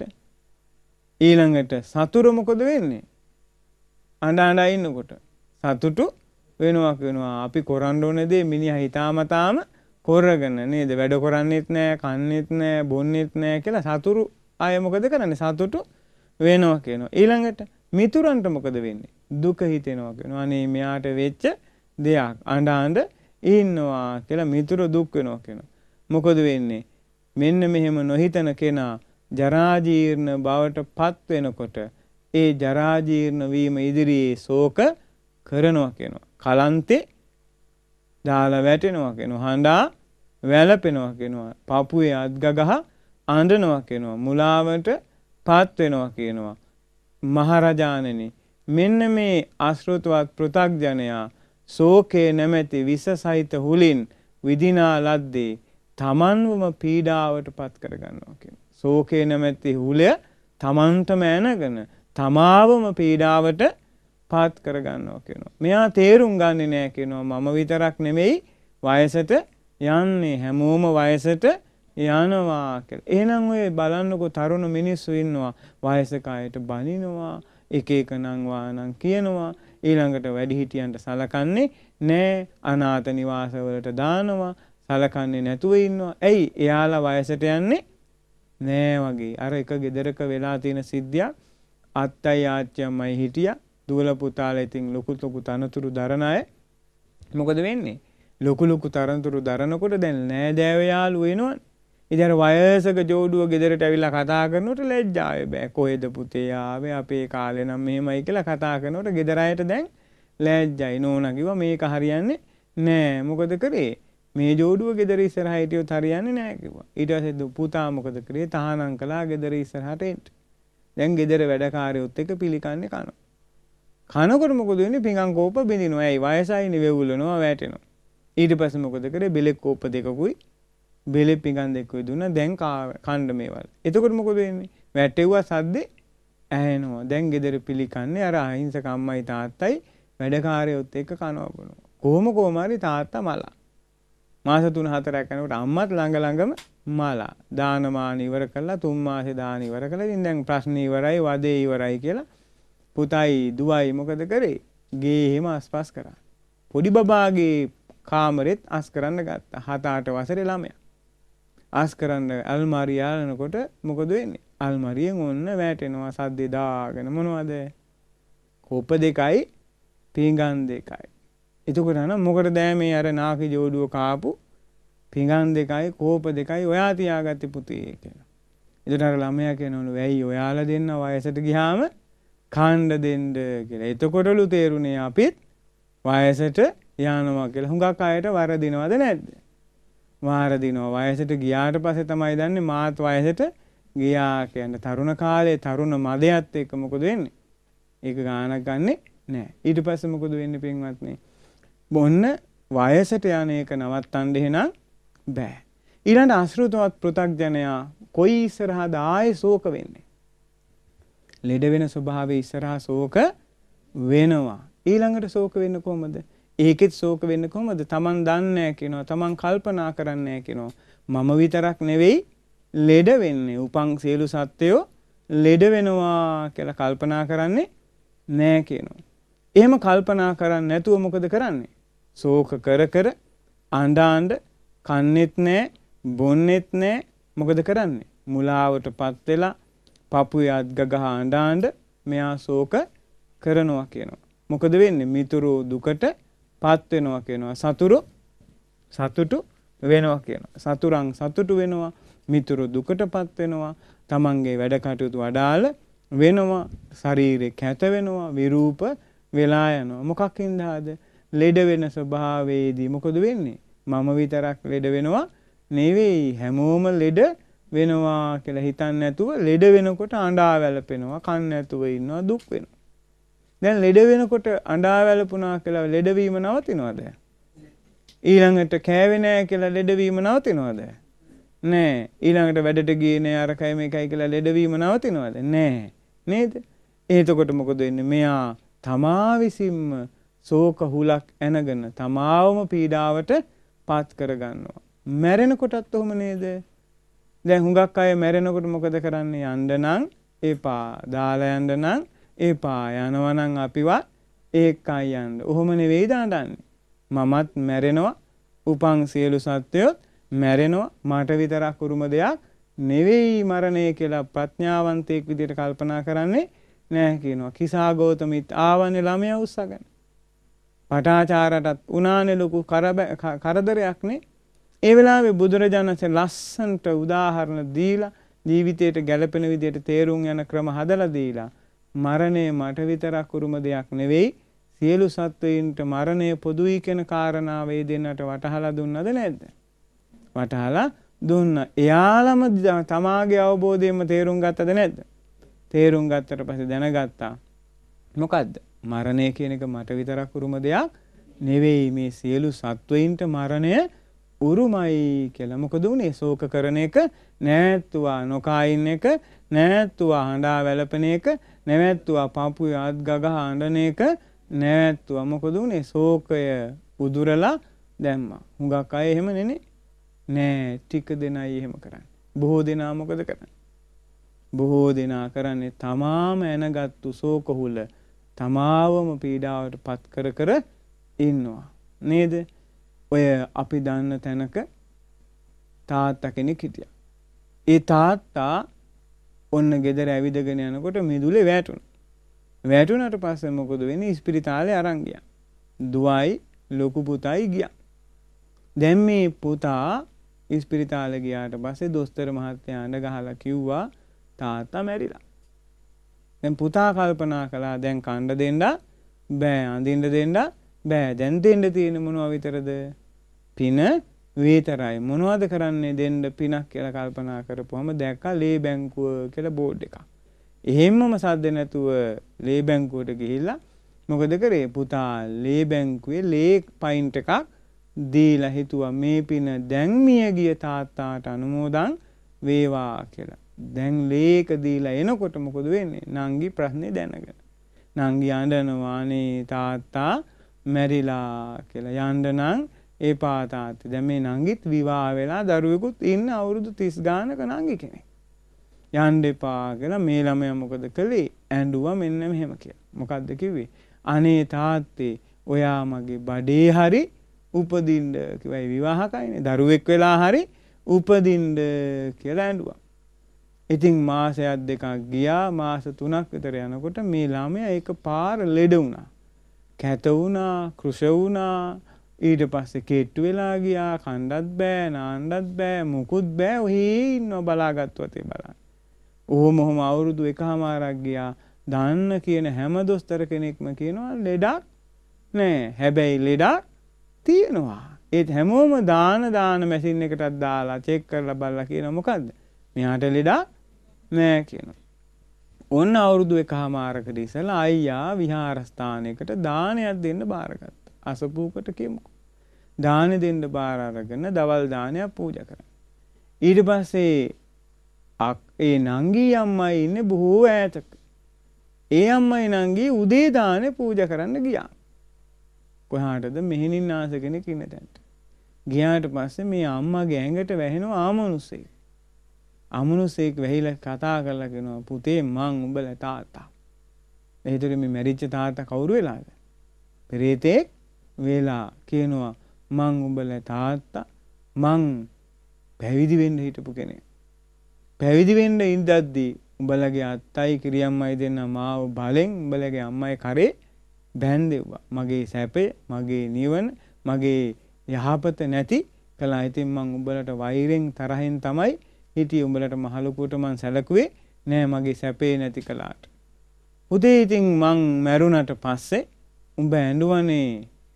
ඊළඟට සතුරු මොකද වෙන්නේ? ආඬ ආඬ ඉන්නකොට සතුටු වෙනවා කියනවා. අපි කරන්න ඕනේ දේ මිනිහා හිතාමතාම කරගෙන නේද? වැඩ කරන්නේත් නැහැ, කන්නේත් නැහැ, බොන්නේත් නැහැ කියලා සතුරු අය මොකද කරන්නේ? සතුටු වෙනවා කියනවා. ඊළඟට මිතුරන්ට මොකද වෙන්නේ? දුක හිතෙනවා කියනවා. අනේ මෙයාට වෙච්ච දෙයක් අඬ අඬ ඉන්නවා කියලා මිතුරු දුක් වෙනවා කියනවා. මොකද වෙන්නේ? මෙන්න මෙහෙම නොහිතන කෙනා ජරා ජීර්ණ බවට පත් වෙනකොට ඒ ජරා ජීර්ණ වීම ඉදිරියේ ශෝක කරනවා කියනවා. කලන්තේ දාලා වැටෙනවා කියනවා. හඬා වැළපෙනවා කියනවා. පපුවේ අත්ගගහ අඬනවා කියනවා. මුලාවට පත් වෙනවා කියනවා. මහරජාණෙනි මෙන්න මේ අශෘතවත් පෘථග්ජනයා ශෝකේ නැමැති විස සහිත හුලින් විදිනා ලද්දේ තමන්වම පීඩාවට පත් කරගන්නවා කියනවා. ශෝකේ නැමැති හුලය තමන්ටම ඇනගෙන තමාවම පීඩාවට පත් කරගන්නවා කියනවා. මෙයා තේරුම් ගන්නේ නැහැ කියනවා. මම විතරක් නෙමෙයි වයසට යන්නේ, හැමෝම වයසට යනවා කියලා. එහෙනම් ඔය බලන්නකො තරුණ මිනිස්සු ඉන්නවා වයසක අයට බනිනවා, එක එක නම් වානම් කියනවා, ඊළඟට වැඩිහිටියන්ට සලකන්නේ නෑ, අනාථ නිවාසවලට දානවා, සලකන්නේ නැතුව ඉන්නවා. ඇයි? එයාලා වයසට යන්නේ නෑ වගේ. අර එක ගෙදරක වෙලා තියෙන සිද්ධියක්. අත්තයි ආච්චියම්මයි හිටියා. දුවල පුතාලා ඉතින් ලොකු ලොකු තනතුරු දරන අය. මොකද වෙන්නේ? ලොකු ලොකු තරන්තුරු දරනකොට දැන් නෑදෑයෝ යාළුවෝ එනවනේ. ඉතින් අර වයසක ජෝඩුව ගෙදරට ඇවිල්ලා කතා කරනකොට ලැජ්ජාවේ බෑ. කොහෙද පුතේ ආවේ? අපේ කාලේ නම් මෙහෙමයි කියලා කතා කරනකොට ගෙදර අයට දැන් ලැජ්ජයි. නෝනා කිව්වා මේක හරියන්නේ නෑ. මොකද කරේ? මේ ජෝඩුව ගෙදර ඉස්සරහා හිටියොත් හරියන්නේ නෑ කිව්වා. ඊට පස්සේ පුතා මොකද කරේ? තහනම් කළා ගෙදර ඉස්සරහට එන්න. දැන් ගෙදර වැඩකාරයොත් එක්ක පිළිකන්නේ කනවා. කනකොට මොකද වෙන්නේ? පිඟන් කෝප බිඳිනවා. ඇයි? වයසයිනේ වෙවුලනවා වැටෙනවා. ඊට පස්සේ මොකද කරේ? බෙලෙක් කෝප දෙකකුයි බෙලෙ පිඟන් දෙකකුයි දුන්නා. දැන් කණ්ඩ මේවල්. එතකොට මොකද වෙන්නේ? වැටෙව්වා සද්දේ ඇහෙනවා. දැන් ගෙදර පිළිකන්නේ අර අහිංසක අම්මයි තාත්තයි වැඩකාරයොත් එක්ක කනවා බොනවා. කොහොම කොහම හරි තාත්තා මලා. මාස තුන හතරක් යනකොට අම්මත් ළඟ ළඟම මලා. දානමාන ඉවර කළා තුන් මාසේ දාන ඉවර කළා. ඉතින් දැන් ප්‍රශ්න ඉවරයි වදේ ඉවරයි කියලා පුතයි දුවයි මොකද කරේ? ගේ එහෙම අස්පස් කරා. පොඩි බබාගේ කාමරෙත් අස් කරන්න ගත්තා. හත අට වසරේ ළමයා. අස් කරන්න අල්මාරිය යාලනකොට මොකද වෙන්නේ? අල්මාරියෙන් ඔන්න වැටෙනවා සද්දේ දාගෙන මොනවද? කෝප දෙකයි පිඟන් දෙකයි. එතකොට නම් මොකටද මේ අර නාකි ජෝඩුව කාපු පිඟන් දෙකයි කෝප දෙකයි ඔයා තියාගත්තේ පුතේ කියලා. එතකොට අර ළමයා කියනවලු වෙයි ඔයාලා දෙන්න වයසට ගියාම කණ්ඩ දෙන්න කියලා. එතකොටලු තේරුනේ අපිත් වයසට යනවා කියලා. හුඟක් අයට වරදිනවද නැද්ද? වරදිනවා. වයසට ගියාට පස්සේ තමයි දන්නේ මාත් වයසට ගියා කියන්නේ. තරුණ කාලේ තරුණ මදයත් එක්ක මොකද වෙන්නේ? ඒක ගානක් ගන්නෙ නෑ. ඊට පස්සේ මොකද වෙන්නේ පින්වත්නි? බොන්න වයසට යන එක නවත්තන්න එහෙනම් බෑ. ඊළඟ අසෘතවත් පෘථග්ජනයා කොයි ඉස්සරහද ආයේ ශෝක වෙන්නේ? ලෙඩ වෙන ස්වභාවයේ ඉස්සරහා ශෝක වෙනවා. ඊළඟට ශෝක වෙන්නේ කොහොමද? ඒකෙත් ශෝක වෙන්නේ කොහොමද? Taman දන්නේ නැහැ කියනවා. Taman කල්පනා කරන්නේ නැහැ කියනවා. මම විතරක් නෙවෙයි ලෙඩ වෙන්නේ. උපන් සියලු සත්වයෝ ලෙඩ වෙනවා කියලා කල්පනා කරන්නේ නැහැ කියනවා. එහෙම කල්පනා කරන්නේ නැතුව මොකද කරන්නේ? ශෝක කර කර අඬ අඬ කන්නේත් නැහැ, බොන්නේත් නැහැ. මොකද කරන්නේ? මුලාවටපත් වෙලා පපුවේ අත් ගගහ අඬ අඬ මෙයා ශෝක කරනවා කියනවා. මොකද වෙන්නේ? මිතුරු දුකට පත් වෙනවා කියනවා. සතුරු සතුටු වෙනවා කියනවා. සතුරන් සතුටු වෙනවා. මිතුරු දුකටපත් වෙනවා. තමන්ගේ වැඩ කටයුතු අඩාල වෙනවා. ශරීරේ කැත වෙනවා. විරූප වෙලා යනවා. මොකක්ින්දාද? ලෙඩ වෙන ස්වභාවයේදී මොකද වෙන්නේ? මම විතරක් ලෙඩ වෙනවා නෙවෙයි හැමෝම ලෙඩ වෙනවා කියලා හිතන්නේ නැතුව ලෙඩ වෙනකොට අඬා වැළපෙනවා. කන් නැතුව ඉන්නවා දුක් වෙනවා. දැන් ලෙඩ වෙනකොට අඬා වැළපුණා කියලා ලෙඩවීම නවතිනවද? ඊළඟට කෑවේ නැහැ කියලා ලෙඩවීම නවතිනවද? නෑ. ඊළඟට වැඩට ගියේ නෑ අරකයි මේකයි කියලා ලෙඩවීම නවතිනවද? නෑ. නේද? එතකොට මොකද වෙන්නේ? මෙයා තමා විසින්ම ශෝක හුලක් ඇනගෙන තමාවම පීඩාවට පත් කරගන්නවා. මැරෙනකොටත් ඔහොම නේද? දැන් හුඟක් අය මැරෙනකොට මොකද කරන්නේ? යන්න නම් එපා. දාලා යන්න නම් එපා. යනවා නම් අපිවත් ඒකයි යන්න. ඔහොම නෙවෙයි දාඩන්නේ. මමත් මැරෙනවා. උපන් සියලු සත්වයොත් මැරෙනවා. මට විතරක් උරුම දෙයක් නෙවෙයි මරණය කියලා ප්‍රඥාවන්තයෙක් විදිහට කල්පනා කරන්නේ නැහැ කියනවා. කිසා ගෞතමිත් ආවනේ ළමයා උස්සගෙන. පටාචාරටත් උනානේ ලොකු කරදරයක් නේ. ඒ වෙලාවේ බුදුරජාණන් වහන්සේ ලස්සන්ට උදාහරණ දීලා ජීවිතයට ගැළපෙන විදිහට තේරුම් යන ක්‍රම හදලා දීලා මරණය මට විතරක් උරුම දෙයක් නෙවෙයි සියලු සත්වයින්ට මරණය පොදුයි කියන කාරණාව ඒ දෙන්නට වටහලා දුන්නද නැද්ද? වටහලා දුන්නා. එයාලම තමාගේ අවබෝධයෙන්ම තේරුම් ගත්තද නැද්ද? තේරුම් ගත්තට පස්සේ දැනගත්තා. මොකද්ද? මරණය කියන එක මට විතරක් උරුම දෙයක් නෙවෙයි මේ සියලු සත්වයින්ට මරණය උරුමයි කියලා. මොකද උනේ? ශෝක කරන එක නැත්තුවා, නොකයින් එක නැත්තුවා, හඬා වැළපෙන එක නැවැත්තුවා, පපුවේ අත් ගගහ අඬන එක නැවැත්තුවා. මොකද උනේ? ශෝකය උදුරලා දැම්මා. හුඟක් අය එහෙම නෙනේ. නෑ, ටික දෙනයි එහෙම කරන්නේ. බොහෝ දෙනා මොකද කරන්නේ? බොහෝ දෙනා කරන්නේ තමාම එනගත්තු ශෝක හුල තමාවම පීඩාවට පත් කර කර ඉන්නවා. නේද? ඔය අපි දන්න තැනක තාත්තා කෙනෙක් හිටියා. ඒ තාත්තා ඔන්න ගෙදර ඇවිදගෙන යනකොට මිදුලේ වැටුණා. වැටුණාට පස්සේ මොකද වෙන්නේ? ඉස්පිරිතාලේ අරන් ගියා. දුවයි ලොකු පුතයි ගියා. දැන් මේ පුතා ඉස්පිරිතාලේ ගියාට පස්සේ දොස්තර මහත්තයා අඬ ගහලා කිව්වා තාත්තා මැරිලා. දැන් පුතා කල්පනා කළා දැන් කණ්ඩ දෙන්න බෑ, අඳින්න දෙන්න බෑ. දැන් දෙන්න තියෙන මොනවා විතරද? පින විතරයි. මොනවද කරන්නේ දෙන්න පිනක් කියලා කල්පනා කරපුවම දැක්කා ලේ බැංකුව කියලා බෝඩ් එකක්. එහෙම්මම සද්ද නැතුව ලේ බැංකුවට ගිහිල්ලා මොකද කරේ? පුතා ලේ බැංකුවේ ලේ පයින්ට් එකක් දීලා හිතුවා මේ පින දැන් මිය ගිය තාත්තාට අනුමෝදන් වේවා කියලා. දැන් ලේක දීලා එනකොට මොකද වෙන්නේ? නංගි ප්‍රශ්නේ දැනගෙන. නංගි අඬනවා අනේ තාත්තා මැරිලා කියලා. යන්න නම් එපා තාත්තේ. දැන් මේ නංගිත් විවාහ වෙලා දරුවෙකුත් ඉන්න අවුරුදු තිස් ගානක නංගි කෙනෙක්. යන්න එපා කියලා මේ ළමයා මොකද කළේ? ඇඬුවා මෙන්න මෙහෙම කියලා. මොකද්ද කිව්වේ? අනේ තාත්තේ ඔයා මගේ බඩේ හරි උපදින්න කිව්වා. විවාහකයිනේ. දරුවෙක් වෙලා හරි උපදින්න කියලා ඇඬුවා. ඉතින් මාසයක් දෙකක් ගියා. මාස තුනක් විතර යනකොට මේ ළමයා එකපාර ලෙඩ වුණා. කැත වුණා, කෘෂ වුණා. ඊට පස්සේ කෙට්ටු වෙලා ගියා. කණ්ඩත් බෑ, නාන්නත් බෑ, මුකුත් බෑ. ඔහේ ඉන්නව බලාගත්තුවත් ඒ බලන්න. ඔහොම ඔහොම අවුරුදු එකමාරක් ගියා. දාන්න කියන හැම දොස්තර කෙනෙක්ම කියනවා ලෙඩක් නෑ. හැබැයි ලෙඩක් තියෙනවා. ඒත් හැමෝම දාන දාන මැෂින් එකටත් දාලා චෙක් කරලා බලලා කියනවා මොකද්ද? මෙයාට ලෙඩක් නෑ කියනවා. ඔන්න අවුරුදු එකමාරකට ඉස්සලා අයියා විහාරස්ථානයකට දානයක් දෙන්න බාරගත්තා. අසපුවකට කියමුකෝ. දානෙ දෙන්න බාර අරගෙන දවල් දානයක් පූජා කරා. ඊට පස්සේ ඒ නංගි අම්මයි ඉන්නේ බොහෝ ඈතක. ඒ අම්මයි නංගි උදේ දානේ පූජා කරන්න ගියා. කොහාටද? මෙහෙණින් ආස කෙනෙක් ඉන්න තැනට. ගියාට පස්සේ මේ අම්මගේ ඇඟට වැහෙනවා ආමනුස්සෙක්. ආමනුස්සෙක් වැහිලා කතා කරලා කියනවා පුතේ මං උඹලා තාත්තා. එහිතර මේ මැරිච්ච තාත්තා කවුරු වෙලාද? පෙරේතෙක් වෙලා කියනවා මං උඹලා තාත්තා මං පැවිදි වෙන්න හිටපු කෙනෙක්. පැවිදි වෙන්න ඉඳද්දී උඹලගේ අත්තයි කිරියම්මයි දෙන්න මාව බලෙන් උඹලගේ අම්මයි කරේ බැන්දෙව්වා. මගේ සැපය, මගේ නිවන, මගේ යහපත නැති කළා. ඉතින් මං උඹලට වෛරෙන් තරහෙන් තමයි හිටියේ. උඹලට මහලුකුවට මං සැලකුවේ නෑ මගේ සැපේ නැති කළාට. උදේ ඉතින් මං මැරුණට පස්සේ උඹ ඇඬුවනේ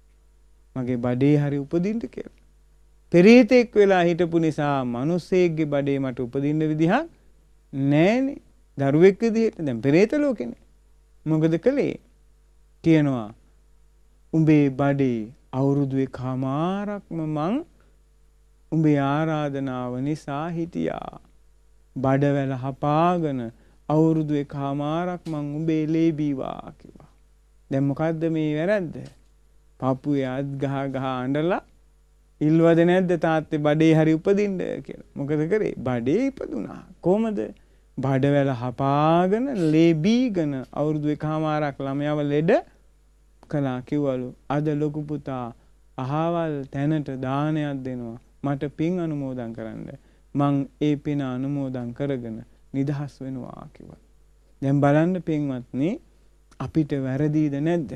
මගේ බඩේ හරි උපදින්න කියලා. පෙරේතෙක් වෙලා හිටපු නිසා මිනිස්සෙක්ගේ බඩේ මට උපදින්න විදිහක් නෑනේ. දරුවෙක් විදිහට දැන් පෙරේත ලෝකෙනේ. මොකද කළේ? කියනවා උඹේ බඩේ අවුරුදු එකමාරක්ම මං උඹේ ආරාධනාව නිසා හිටියා. බඩවැල හපාගෙන අවුරුදු එකමාරක් මං උඹේ ලේ බීවා කිව්වා. දැන් මොකද්ද මේ වැරද්ද? පපුවේ අත් ගහ ගහ අඬලා ඉල්වද නැද්ද තාත්තේ බඩේ හරි උපදින්න කියලා. මොකද කරේ? බඩේ ඉපදුනා. කොහමද? බඩවැල හපාගෙන ලේ බීගෙන අවුරුදු එකමාරක් ළමයාව ලෙඩ කළා. කිව්වලු අද ලොකු පුතා අහවල් තැනට දානයක් දෙනවා. මට පින් අනුමෝදන් කරන්න. මං ඒ පින අනුමෝදන් කරගෙන නිදහස් වෙනවා කිව්වා. දැන් බලන්න පින්වත්නි අපිට වැරදීද නැද්ද?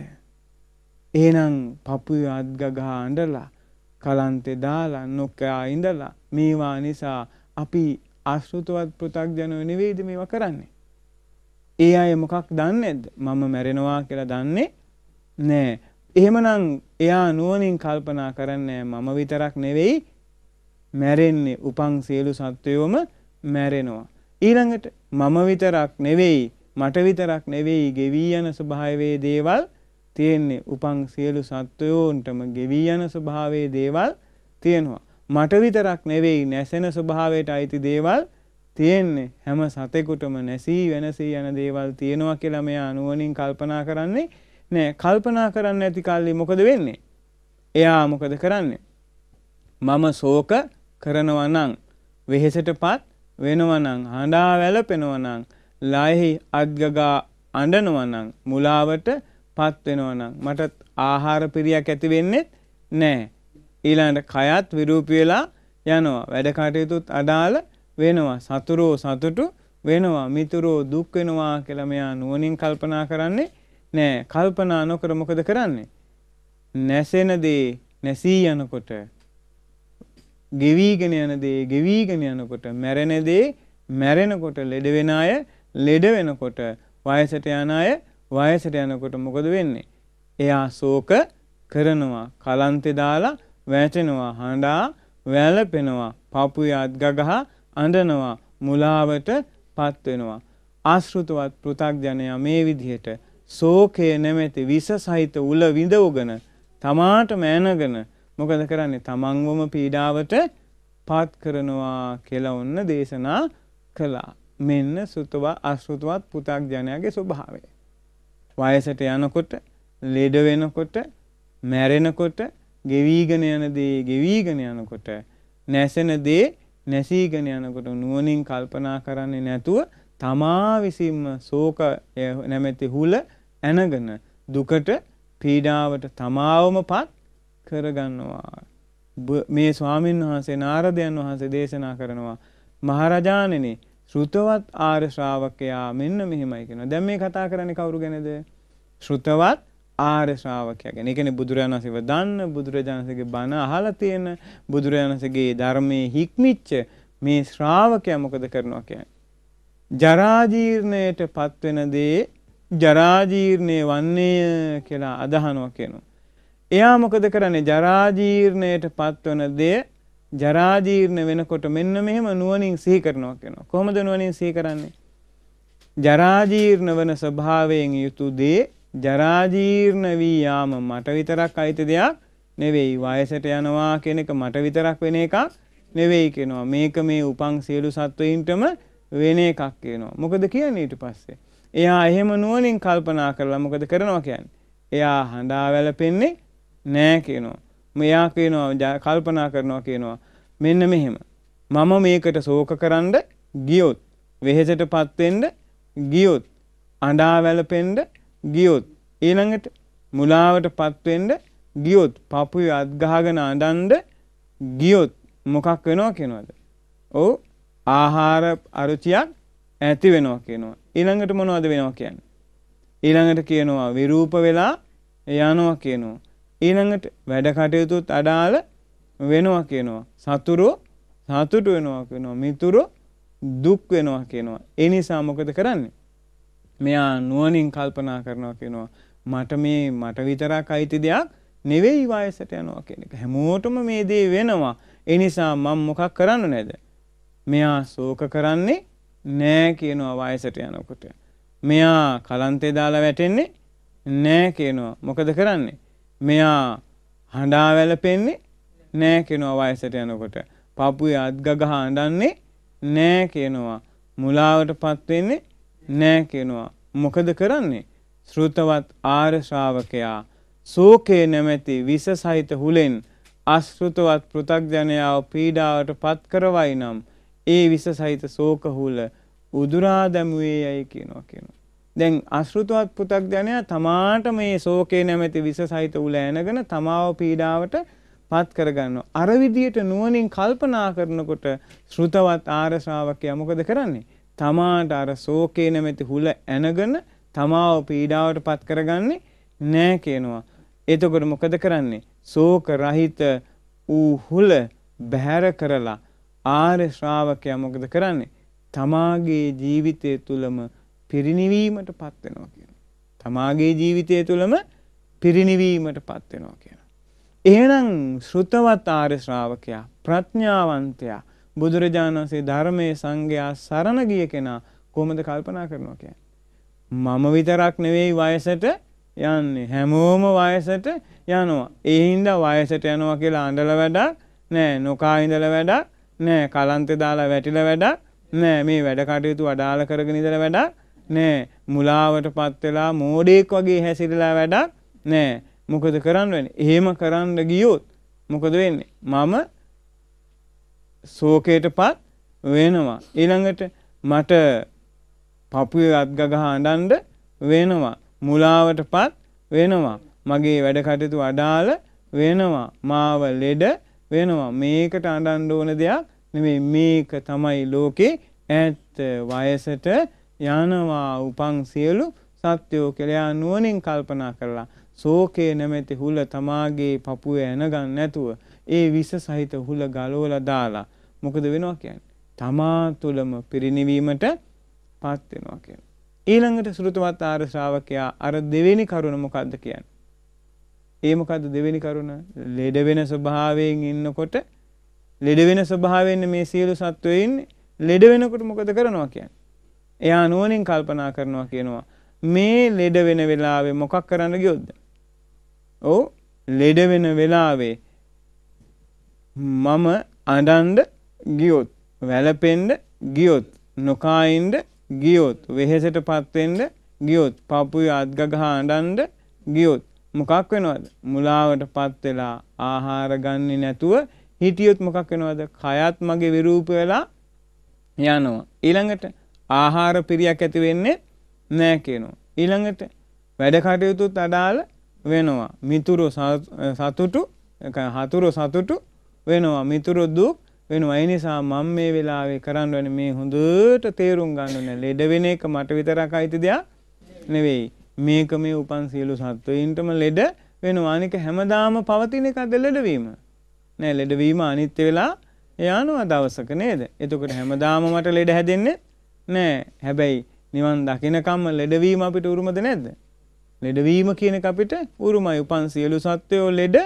එහෙනම් පපුවේ අත් ගහ අඬලා කලන්තේ දාලා නොකා ඉඳලා මේවා නිසා අපි ආශ්‍රිතවත් පෘථග්ජනෝ නෙවෙයිද මේවා කරන්නේ? ඒ අය මොකක් දන්නේ නැද්ද? මම මැරෙනවා කියලා දන්නේ නෑ. එහෙමනම් එයා නුවණින් කල්පනා කරන්නේ මම විතරක් නෙවෙයි මැරෙන්නේ, උපන් සියලු සත්වයෝම මැරෙනවා. ඊළඟට මම විතරක් නෙවෙයි, මට විතරක් නෙවෙයි ගෙවි යන ස්වභාවයේ දේවල් තියෙන්නේ. උපන් සියලු සත්වයෝන්ටම ගෙවි යන ස්වභාවයේ දේවල් තියෙනවා. මට විතරක් නෙවෙයි නැසෙන ස්වභාවයට අයිති දේවල් තියෙන්නේ. හැම සතෙකුටම නැසී වෙනසී යන දේවල් තියෙනවා කියලා මෙයා නුවණින් කල්පනා කරන්නේ නෑ. කල්පනා කරන්නේ නැති කල්ලි මොකද වෙන්නේ? එයා මොකද කරන්නේ? මම ශෝක කරනවා නම්, වෙහෙසටපත් වෙනවා නම්, හඬා වැළපෙනවා නම්, ලයෙහි අත්ගගා අඬනවා නම්, මුලාවට පත් වෙනවා නම් මට ආහාර පිරියක් ඇති වෙන්නේ නැහැ. ඊළඟට කයත් විරූපී වෙලා යනවා. වැඩ කටයුතුත් අඩාල වෙනවා. සතුරෝ සතුටු වෙනවා. මිතුරෝ දුක් වෙනවා කියලා මෙයා නුවණින් කල්පනා කරන්නේ නැහැ. කල්පනා නොකර මොකද කරන්නේ? නැසෙන දේ නැසී යනකොට, ගෙවිගෙන යන දේ ගෙවිගෙන යනකොට, මැරෙන දේ මැරෙනකොට, ලෙඩ වෙන අය ලෙඩ වෙනකොට, වයසට යන අය වයසට යනකොට මොකද වෙන්නේ? එයා ශෝක කරනවා. කලන්තේ දාලා වැටෙනවා. හඬා වැළපෙනවා. පපුවේ අත් ගගහ අඬනවා. මුලාවට පත් වෙනවා. ආශ්‍රිතවත් පෘථග්ජනයා මේ විදිහට ශෝකය නැමැති විස සහිත උල විඳවගෙන තමාටම ඇනගෙන මොකද කරන්නේ? තමන්වම පීඩාවට පත් කරනවා කියලා ඔන්න දේශනා කළා. මෙන්න සුතවත් අසුතවත් පු탁ජනයාගේ ස්වභාවය. වයසට යනකොට, ලෙඩ වෙනකොට, මැරෙනකොට, ගෙවිගෙන යන දේ ගෙවිගෙන යනකොට, නැසෙන දේ නැසීගෙන යනකොට නුවණින් කල්පනා කරන්නේ නැතුව තමා විසින්ම ශෝක නැමැති හුල ඇනගෙන දුකට, පීඩාවට තමාවමපත් කරගන්නවා. මේ ස්වාමීන් වහන්සේ නාරදයන් වහන්සේ දේශනා කරනවා, මහරජාණෙනි ශ්‍රුතවත් ආර්ය ශ්‍රාවකයා මෙන්න මෙහෙමයි කියනවා. දැන් මේ කතා කරන්නේ කවුරු ගැනද? ශ්‍රුතවත් ආර්ය ශ්‍රාවකයා ගැන. ඒ කියන්නේ බුදුරජාණන් වහන්සේව දන්න, බුදුරජාණන් වහන්සේගේ බණ අහලා තියෙන, බුදුරජාණන් වහන්සේගේ ධර්මයේ හික්මිච්ච මේ ශ්‍රාවකයා මොකද කරනවා කියන්නේ? ජරා ජීර්ණයට පත් වෙන දේ ජරා ජීර්ණේ වන්නේය කියලා අදහනවා කියනවා. එයා මොකද කරන්නේ? ජරා ජීර්ණයට පත්වන දේ ජරා ජීර්ණ වෙනකොට මෙන්න මෙහෙම නුවණින් සිහි කරනවා කියනවා. කොහොමද නුවණින් සිහි කරන්නේ? ජරා ජීර්ණ වන ස්වභාවයෙන් යුතු දේ ජරා ජීර්ණ වී යාම මට විතරක් අයිති දෙයක් නෙවෙයි. වයසට යනවා කියන එක මට විතරක් වෙන එකක් නෙවෙයි කියනවා. මේක මේ උපන් සියලු සත්වයින්ටම වෙන එකක් කියනවා. මොකද කියන්නේ ඊට පස්සේ? එයා එහෙම නුවණින් කල්පනා කරලා මොකද කරනවා කියන්නේ? එයා හඬා වැළපෙන්නේ නෑ කියනවා. මෙයා කියනවා කල්පනා කරනවා කියනවා මෙන්න මෙහෙම. මම මේකට ශෝක කරන්න ගියොත්, වෙහෙසටපත් වෙන්න ගියොත්, අඬා වැළපෙන්න ගියොත්, ඊළඟට මුලාවටපත් වෙන්න ගියොත්, පපුවේ අත් ගහගෙන අඬන්න ගියොත් මොකක් වෙනවා කියනවද? ඔව් ආහාර අරුචියක් ඇති වෙනවා කියනවා. ඊළඟට මොනවද වෙනවා කියන්නේ? ඊළඟට කියනවා විරූප වෙලා යනවා කියනවා. ඊළඟට වැඩ කටයුතුත් අඩාල වෙනවා කියනවා. සතුරු සතුටු වෙනවා කියනවා. මිතුරු දුක් වෙනවා කියනවා. ඒ නිසා මොකද කරන්නේ? මෙයා නුවණින් කල්පනා කරනවා කියනවා මට මේ මට විතරක් අයිති දෙයක් නෙවෙයි වයසට යනවා කියන එක. හැමෝටම මේ දේ වෙනවා. ඒ නිසා මම මොකක් කරන්න නේද? මෙයා ශෝක කරන්නේ නෑ කියනවා වයසට යනකොට. මෙයා කලන්තේ දාලා වැටෙන්නේ නෑ කියනවා. මොකද කරන්නේ? මෙයා හඬා වැළපෙන්නේ නෑ කියනවා වයසට යනකොට. පපුවේ අත් ගගහ අඬන්නේ නෑ කියනවා. මුලාවටපත් වෙන්නේ නෑ කියනවා. මොකද කරන්නේ? ශ්‍රුතවත් ආර්ය ශ්‍රාවකයා ශෝකේ නැමැති විස සහිත හුලෙන් අශෘතවත් පෘථග්ජනයාව පීඩාවට පත් කරවයි නම් ඒ විස සහිත ශෝක හුල උදුරා දැමුවේ යයි කියනවා කියනවා. දැන් අශෘතවත් පෘථග්ජනයා තමාට මේ ශෝකේ නැමැති විස සහිත උල ඇනගෙන තමාව පීඩාවට පත් කරගන්නවා. අර විදියට නුවණින් කල්පනා කරනකොට ශ්‍රුතවත් ආර්ය ශ්‍රාවකයා මොකද කරන්නේ? තමාට අර ශෝකේ නැමැති හුල ඇනගෙන තමාව පීඩාවට පත් කරගන්නේ නෑ කියනවා. එතකොට මොකද කරන්නේ? ශෝක රහිත ඌ හුල බැහැර කරලා ආර්ය ශ්‍රාවකයා මොකද කරන්නේ? තමාගේ ජීවිතය තුළම පිරිනිවීමට පත් වෙනවා කියනවා. තමාගේ ජීවිතය තුළම පිරිනිවීමට පත් වෙනවා කියනවා. එහෙනම් ශ්‍රුතවත් ආර්ය ශ්‍රාවකයා ප්‍රඥාවන්තයා බුදුරජාණන් වහන්සේ ධර්මයේ සංඝයා සරණ ගිය කෙනා කොහොමද කල්පනා කරනවා කියන්නේ? මම විතරක් නෙවෙයි වයසට යන්නේ, හැමෝම වයසට යනවා. ඒ හින්දා වයසට යනවා කියලා අඬලා වැඩක් නෑ, නොකා ඉඳලා වැඩක් නෑ, කලන්තේ දාලා වැටිලා වැඩක් නෑ, මේ වැඩ කටයුතු අඩාල කරගෙන ඉඳලා වැඩක් නෑ, මුලාවටපත් වෙලා මෝඩෙක් වගේ හැසිරලා වැඩක් නෑ. මොකද කරන්න වෙන්නේ? එහෙම කරන්න ගියොත් මොකද වෙන්නේ? මම ශෝකයටපත් වෙනවා. ඊළඟට මට පපුවේ අත් ගගහ අඬන්න වෙනවා. මුලාවටපත් වෙනවා. මගේ වැඩ කටයුතු අඩාල වෙනවා. මාව ලෙඩ වෙනවා. මේකට අඬන්න ඕන දෙයක් නෙමෙයි. මේක තමයි ලෝකේ ඇත්ත. වයසට යනවා උපන් සියලු සත්‍යෝ කියලා නුවණින් කල්පනා කරලා ශෝකේ නැමැති හුල තමාගේ පපුවේ ඇනගන්න නැතුව ඒ විස සහිත හුල ගලවලා දාලා මොකද වෙනවා කියන්නේ? තමා තුළම පිරිනිවීමට පත් වෙනවා කියන්නේ. ඊළඟට ශ්‍රුතවත් ආර්ය ශ්‍රාවකයා අර දෙවෙනි කරුණ මොකද්ද කියන්නේ? ඒ මොකද්ද දෙවෙනි කරුණ? ලෙඩ වෙන ස්වභාවයෙන් ඉන්නකොට ලෙඩ වෙන ස්වභාවයෙන් මේ සියලු සත්වෝ ඉන්නේ. ලෙඩ වෙනකොට මොකද කරනවා කියන්නේ? එයා නුවණින් කල්පනා කරනවා කියනවා මේ ලෙඩ වෙන වෙලාවේ මොකක් කරන්න ගියොත්ද? ඔව් ලෙඩ වෙන වෙලාවේ මම අඬන්න ගියොත්, වැළපෙන්න ගියොත්, නොකා ඉන්න ගියොත්, වෙහෙසටපත් වෙන්න ගියොත්, පපුවේ අත් ගහ අඬන්න ගියොත් මොකක් වෙනවද? මුලාවටපත් වෙලා ආහාර ගන්නේ නැතුව හිටියොත් මොකක් වෙනවද? කයත් මගේ විරූප වෙලා යනවා. ඊළඟට ආහාර පිරියක් ඇති වෙන්නේ නැහැ කියනවා. ඊළඟට වැඩ කටයුතුත් අඩාල වෙනවා. මිතුරු සතුටු, හතුරු සතුටු වෙනවා. මිතුරු දුක් වෙනවා. ඒ නිසා මම මේ වෙලාවේ කරන්න ඕනේ මේ හොඳට තේරුම් ගන්න ඕනේ. ලෙඩ වෙන එක මට විතරක් අයිති දෙයක් නෙවෙයි. මේක මේ උපන් සියලු සත්වයින්ටම ලෙඩ වෙනවා. අනික හැමදාම පවතින එකද ලෙඩවීම? නෑ, ලෙඩවීම අනිත්‍ය වෙලා යනවා දවසක නේද? එතකොට හැමදාම මට ලෙඩ හැදෙන්නේ නෑ. හැබැයි නිවන් දකින්නකම්ම ලෙඩවීම අපිට උරුමද නැද්ද? ලෙඩවීම කියන එක අපිට උරුමයි. උපන් සියලු සත්වයෝ ලෙඩ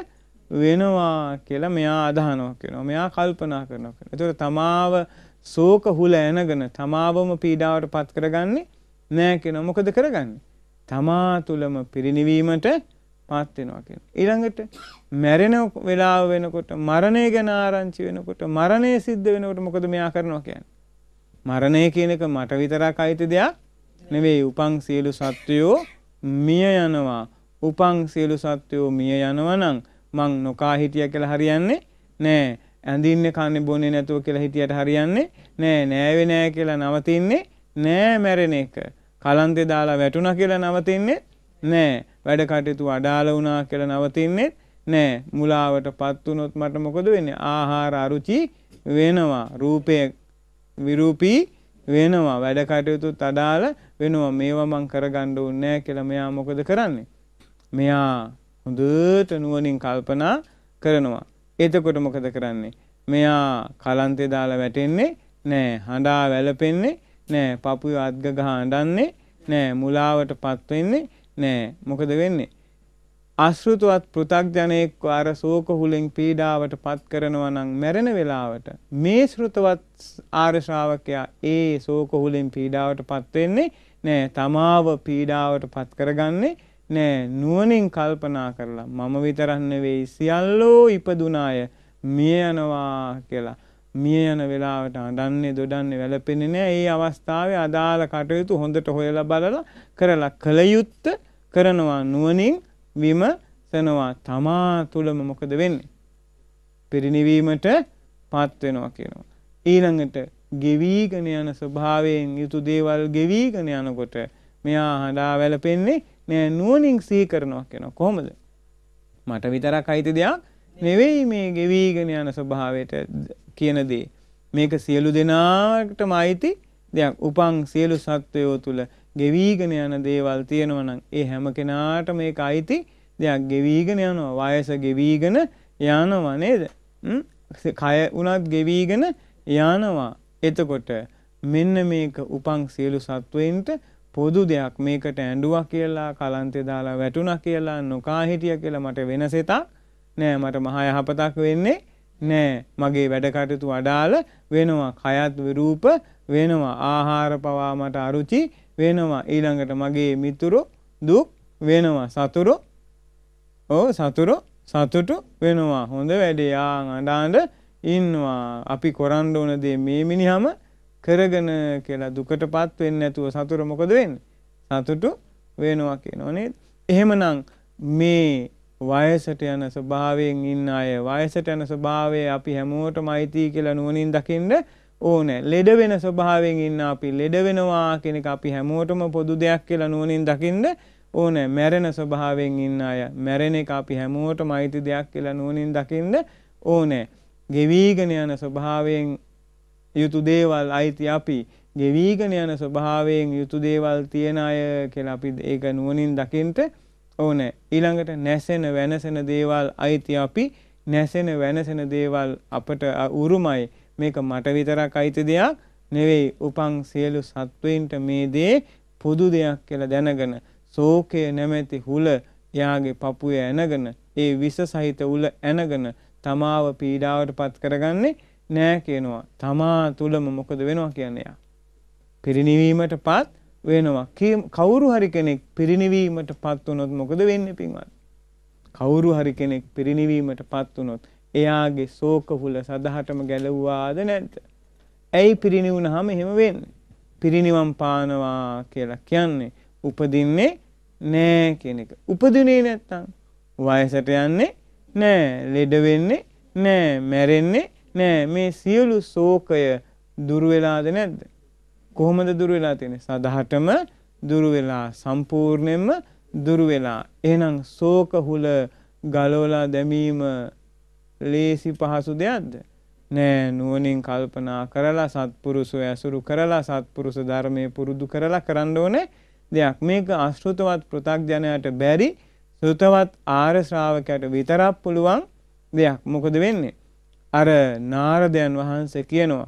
වෙනවා කියලා මෙයා අදහනවා කියනවා. මෙයා කල්පනා කරනවා කියනවා. එතකොට තමාව ශෝක හුල ඇනගෙන තමාවම පීඩාවට පත් කරගන්නේ නෑ කියනවා. මොකද කරගන්නේ? තමා තුළම පිරිනිවීමට පත් වෙනවා කියනවා. ඊළඟට මැරෙන වෙලාව වෙනකොට, මරණය ගැන ආරංචි වෙනකොට, මරණය සිද්ධ වෙනකොට මොකද මෙයා කරනවා කියන්නේ? මරණය කියන එක මට විතරක් අයිති දෙයක් නෙවෙයි. උපන් සියලු සත්වයෝ මිය යනවා. උපන් සියලු සත්වයෝ මිය යනවා නම් මං නොකා හිටියා කියලා හරියන්නේ නෑ. ඇඳින්නේ කන්නේ බොන්නේ නැතුව කියලා හිටියට හරියන්නේ නෑ. නෑවේ නෑ කියලා නවතින්නේ නෑ මැරෙන එක. කලන්තේ දාලා වැටුණා කියලා නවතින්නේ නෑ. වැඩ කටයුතු අඩාල වුණා කියලා නවතින්නේ නෑ. මුලාවටපත් වුණොත් මට මොකද වෙන්නේ? ආහාර අරුචි වෙනවා. රූපේ විරූපී වෙනවා. වැඩ කටයුතු අඩාල වෙනවා. මේවා මං කරගන්න ඕනේ නෑ කියලා මෙයා මොකද කරන්නේ? මෙයා හොඳට නුවණින් කල්පනා කරනවා. එතකොට මොකද කරන්නේ? මෙයා කලන්තේ දාලා වැටෙන්නේ නෑ. හඬා වැළපෙන්නේ නෑ. පපුවේ අත් ගහ අඬන්නේ නෑ. මුලාවටපත් වෙන්නේ නෑ. මොකද වෙන්නේ? අශෘතවත් පෘථග්ජනෙක් අර ශෝක හුලෙන් පීඩාවට පත් කරනවා නම් මැරෙන වෙලාවට මේ ශෘතවත් ආර්ය ශ්‍රාවකයා ඒ ශෝක හුලෙන් පීඩාවට පත් වෙන්නේ නෑ. තමාව පීඩාවට පත් කරගන්නේ නෑ. නුවණින් කල්පනා කරලා මම විතරක් නෙවෙයි සියල්ලෝ ඉපදුනාය මිය යනවා කියලා මිය යන වෙලාවට අඬන්නේ දොඩන්නේ වැළපෙන්නේ නෑ. ඒ අවස්ථාවේ අදාළ කටයුතු හොඳට හොයලා බලලා කරලා කල යුත්තේ කරනවා. නුවණින් විමසනවා. තමා තුළම මොකද වෙන්නේ? පිරිනිවීමට පත් වෙනවා කියනවා. ඊළඟට ගෙවිගෙන යන ස්වභාවයෙන් යුතු දේවල් ගෙවිගෙන යනකොට මෙයා හඬා වැළපෙන්නේ නෑ. නුවණින් සිහි කරනවා කියනවා. කොහොමද? මට විතරක් අයිති දෙයක් නෙවෙයි මේ ගෙවිගෙන යන ස්වභාවයට කියන දේ. මේක සියලු දෙනාටම අයිති දෙයක්. උපන් සියලු සත්වයෝ තුල ගෙවිගෙන යන දේවල් තියෙනවා නම් ඒ හැම කෙනාටම මේක අයිති දෙයක්. ගෙවිගෙන යනවා. වයස ගෙවිගෙන යනවා නේද? කය උනත් ගෙවිගෙන යනවා. එතකොට මෙන්න මේක උපන් සියලු සත්වයින්ට පොදු දෙයක්. මේකට ඇඬුවා කියලා, කලන්තේ දාලා වැටුණා කියලා, නොකා හිටියා කියලා මට වෙනසෙතක් නෑ. මට මහා යහපතක් වෙන්නේ නෑ. මගේ වැඩ කටයුතු අඩාල වෙනවා. කයත් විරූප වෙනවා. ආහාර පවා මට අරුචි වෙනවා. ඊළඟට මගේ මිතුරු දුක් වෙනවා. සතුරු ඔව් සතුරු සතුටු වෙනවා. හොඳ වැඩේ ආන් අඬාඬ ඉන්නවා. අපි කරන්න ඕන දේ මේ මිනිහම කරගෙන කියලා දුකටපත් වෙන්නේ නැතුව සතුට මොකද වෙන්නේ? සතුටු වෙනවා කියනවා නේද? එහෙමනම් මේ වයසට යන ස්වභාවයෙන් ඉන්න අය වයසට යන ස්වභාවය අපි හැමෝටම අයිති කියලා නුවණින් දකින්න ඕනේ. ලෙඩ වෙන ස්වභාවයෙන් ඉන්න අපි ලෙඩ වෙනවා කියන එක අපි හැමෝටම පොදු දෙයක් කියලා නුවණින් දකින්න ඕනේ. මැරෙන ස්වභාවයෙන් ඉන්න අය මැරෙන එක අපි හැමෝටම අයිති දෙයක් කියලා නුවණින් දකින්න ඕනේ. ගෙවිගෙන යන ස්වභාවයෙන් යුතු දේවල් අයිති අපි ගෙවිගෙන යන ස්වභාවයෙන් යුතු දේවල් තියන අය කියලා අපි ඒක නුවණින් දකින්න ඕනේ. ඊළඟට නැසෙන වෙනසෙන දේවල් අයිති අපි නැසෙන වෙනසෙන දේවල් අපට උරුමයි. මේක මට විතරක් අයිති දෙයක් නෙවෙයි. උපන් සියලු සත්වයින්ට මේ දේ පොදු දෙයක් කියලා දැනගෙන ශෝකය නැමැති හුල යාගේ පපුවේ ඇනගෙන ඒ විස සහිත උල ඇනගෙන තමාව පීඩාවට පත් කරගන්නේ නෑ කියනවා. තමා තුළම මොකද වෙනවා කියන්නේ? යා පිරිනිවීමට පත් වෙනවා. කවුරු හරි කෙනෙක් පිරිණිවීමටපත් වුණොත් මොකද වෙන්නේ පින්වත්? කවුරු හරි කෙනෙක් පිරිණිවීමටපත් වුණොත් එයාගේ ශෝක හුල සදහටම ගැලවුවාද නැද්ද? ඇයි පිරිණිවුනහම එහෙම වෙන්නේ? පිරිණිවන් පානවා කියලා කියන්නේ උපදින්නේ නෑ කියන එක. උපදිනේ නැත්තම් වයසට යන්නේ නෑ, ලෙඩ වෙන්නේ නෑ, මැරෙන්නේ නෑ. මේ සියලු ශෝකය දුර වෙලාද නැද්ද? කොහොමද දුර වෙලා තියෙන්නේ? සදහටම දුර වෙලා, සම්පූර්ණයෙන්ම දුර වෙලා. එහෙනම් ශෝක හුල ගලවලා දැමීම ලේසි පහසු දෙයක්ද? නෑ. නුවණින් කල්පනා කරලා, සත්පුරුෂය ඇසුරු කරලා, සත්පුරුෂ ධර්මයේ පුරුදු කරලා කරන්න ඕනේ දෙයක්. මේක අශෘතවත් පෘථග්ජනයට බැරි, ශ්‍රුතවත් ආර්ය ශ්‍රාවකයට විතරක් පුළුවන් දෙයක්. මොකද වෙන්නේ? අර නාරදයන් වහන්සේ කියනවා,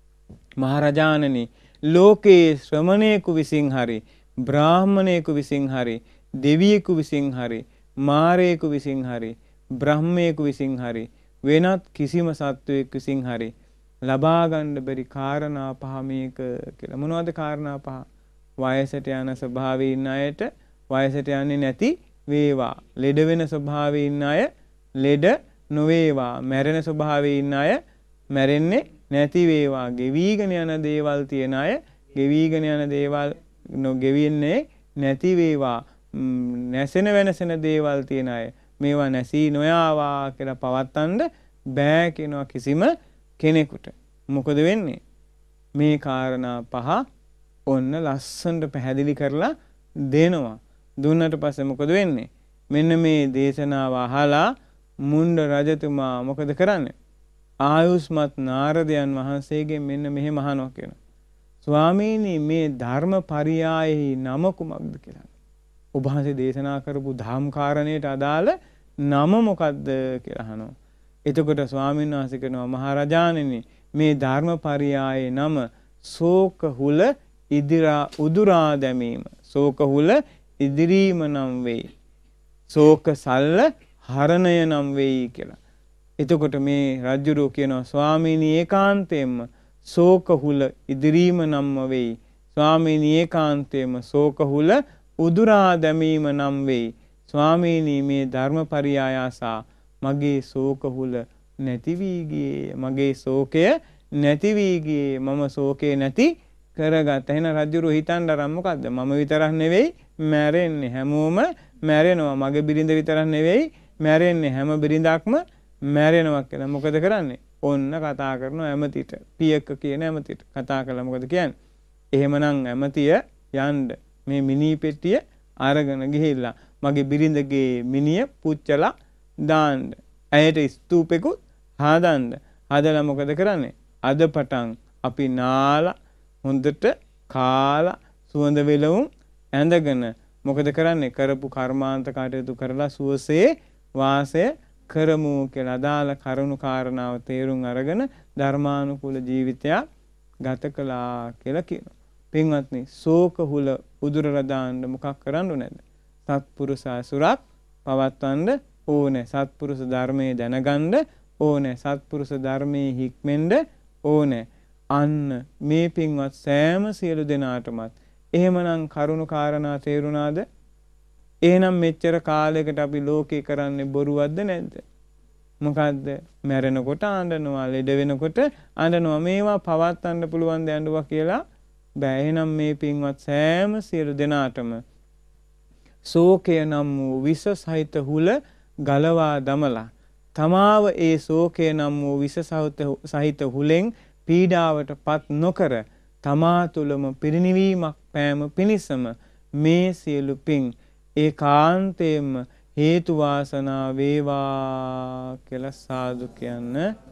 මහරජාණනි, ලෝකේ ශ්‍රමණේකු විසින් හරි, බ්‍රාහ්මණේකු විසින් හරි, දෙවියෙකු විසින් හරි, මාරේකු විසින් හරි, බ්‍රහ්මේකු විසින් හරි, වෙනත් කිසිම සත්වයෙක් විසින් හරි ලබා ගන්න බැරි කාරණා පහ මේක කියලා. මොනවද කාරණා පහ? වයසට යන ස්වභාවයේ ඉන්න අයට වයසට යන්නේ නැති වේවා. ලෙඩ වෙන ස්වභාවයේ ඉන්න අය ලෙඩ නොවේවා. මැරෙන ස්වභාවයේ ඉන්න අය මැරෙන්නේ නැති වේවා. ගෙවිගෙන යන දේවල් තියන අය ගෙවිගෙන යන දේවල් නොගෙවින්නේ නැති වේවා. නැසෙන වෙනසෙන දේවල් තියන අය මේවා නැසී නොයාවා කියලා පවත්තන්න බෑ කියනවා කිසිම කෙනෙකුට. මොකද වෙන්නේ? මේ කාරණා පහ ඔන්න ලස්සනට පැහැදිලි කරලා දෙනවා. දුන්නට පස්සේ මොකද වෙන්නේ? මෙන්න මේ දේශනාව අහලා මුණ්ඩ රජතුමා මොකද කරන්නේ? ආයුෂ්මත් නාරදයන් වහන්සේගෙන් මෙන්න මෙහෙම අහනවා කියනවා. ස්වාමීනි, මේ ධර්ම පරියායෙහි නම කුමක්ද කියලා. ඔබ වහන්සේ දේශනා කරපු ධම් කාරණයට අදාළ නම මොකද්ද කියලා අහනවා. එතකොට ස්වාමීන් වහන්සේ කියනවා, මහරජාණෙනි, මේ ධර්ම පරියායේ නම ශෝක හුල ඉදිරා උදුරා දැමීම. ශෝක හුල ඉදිරීම නම් වෙයි. ශෝක සල්ල හරණය නම් වෙයි කියලා. එතකොට මේ රජුරෝ කියනවා, ස්වාමීනි, ඒකාන්තයෙන්ම ශෝක හුල ඉදිරීම නම්ම වෙයි. ස්වාමීනි, ඒකාන්තයෙන්ම ශෝක හුල උදුරා දැමීම නම් වෙයි. ස්වාමීනි, මේ ධර්ම පරියායසා මගේ ශෝක හුල නැති වී ගියේ. මගේ ශෝකය නැති වී ගියේ. මම ශෝකේ නැති කරගත්තා. එහෙනම් රජුරෝ හිතන්න අරන් මොකද්ද? මම විතරක් නෙවෙයි මැරෙන්නේ. හැමෝම මැරෙනවා. මගේ බිරිඳ විතරක් නෙවෙයි මැරෙන්නේ. හැම බිරිඳක්ම මැරෙනවා කියලා. මොකද කරන්නේ? ඔන්න කතා කරනවා ඇමතිට. පියක කියන ඇමතිට කතා කළා. මොකද කියන්නේ? එහෙමනම් ඇමතිය යන්න මේ මිනි පෙට්ටිය අරගෙන ගිහිල්ලා මගේ බිරිඳගේ මිනිය පුච්චලා දාන්න. ඇයට ස්තූපෙකුත් හදන්න. හදලා මොකද කරන්නේ? අද පටන් අපි නාලා හොඳට කාලා සුවඳ වෙලවුන් ඇඳගෙන මොකද කරන්නේ? කරපු කර්මාන්ත කටයුතු කරලා සුවසේ වාසය කරමු කියලා අදාළ කරුණු කාරණාව තේරුම් අරගෙන ධර්මානුකූල ජීවිතයක් ගත කළා කියලා කියනවා. පින්වත්නි, ශෝක හුල උදුරලා දාන්න මොකක් කරන්න ඕනේද? සත්පුරුෂ අසුරක් පවත්වන්න ඕනේ. සත්පුරුෂ ධර්මයේ දැනගන්න ඕනේ. සත්පුරුෂ ධර්මයේ හික්මෙන්න ඕනේ. අන්න මේ පින්වත් සෑම සියලු දෙනාටමත් එහෙමනම් කරුණු කාරණා තේරුණාද? එහෙනම් මෙච්චර කාලයකට අපි ලෝකේ කරන්නේ බොරුවක්ද නැද්ද? මොකද්ද? මැරෙනකොට අඬනවා, ලෙඩ වෙනකොට අඬනවා. මේවා පවත්වන්න පුළුවන් ද ඇඬුවා කියලා බෑ. එහෙනම් මේ පින්වත් සෑම සියලු දෙනාටම ශෝකය නම් වූ විස සහිත හුල ගලවා දමලා තමාව ඒ ශෝකය නම් වූ විස සහිත හුලෙන් පීඩාවට පත් නොකර තමා තුළම පිරිනිවීමක් පෑම පිණිසම මේ සියලු පින් ඒකාන්තයෙන්ම හේතු වාසනා වේවා කියලා සාදු කියන්න.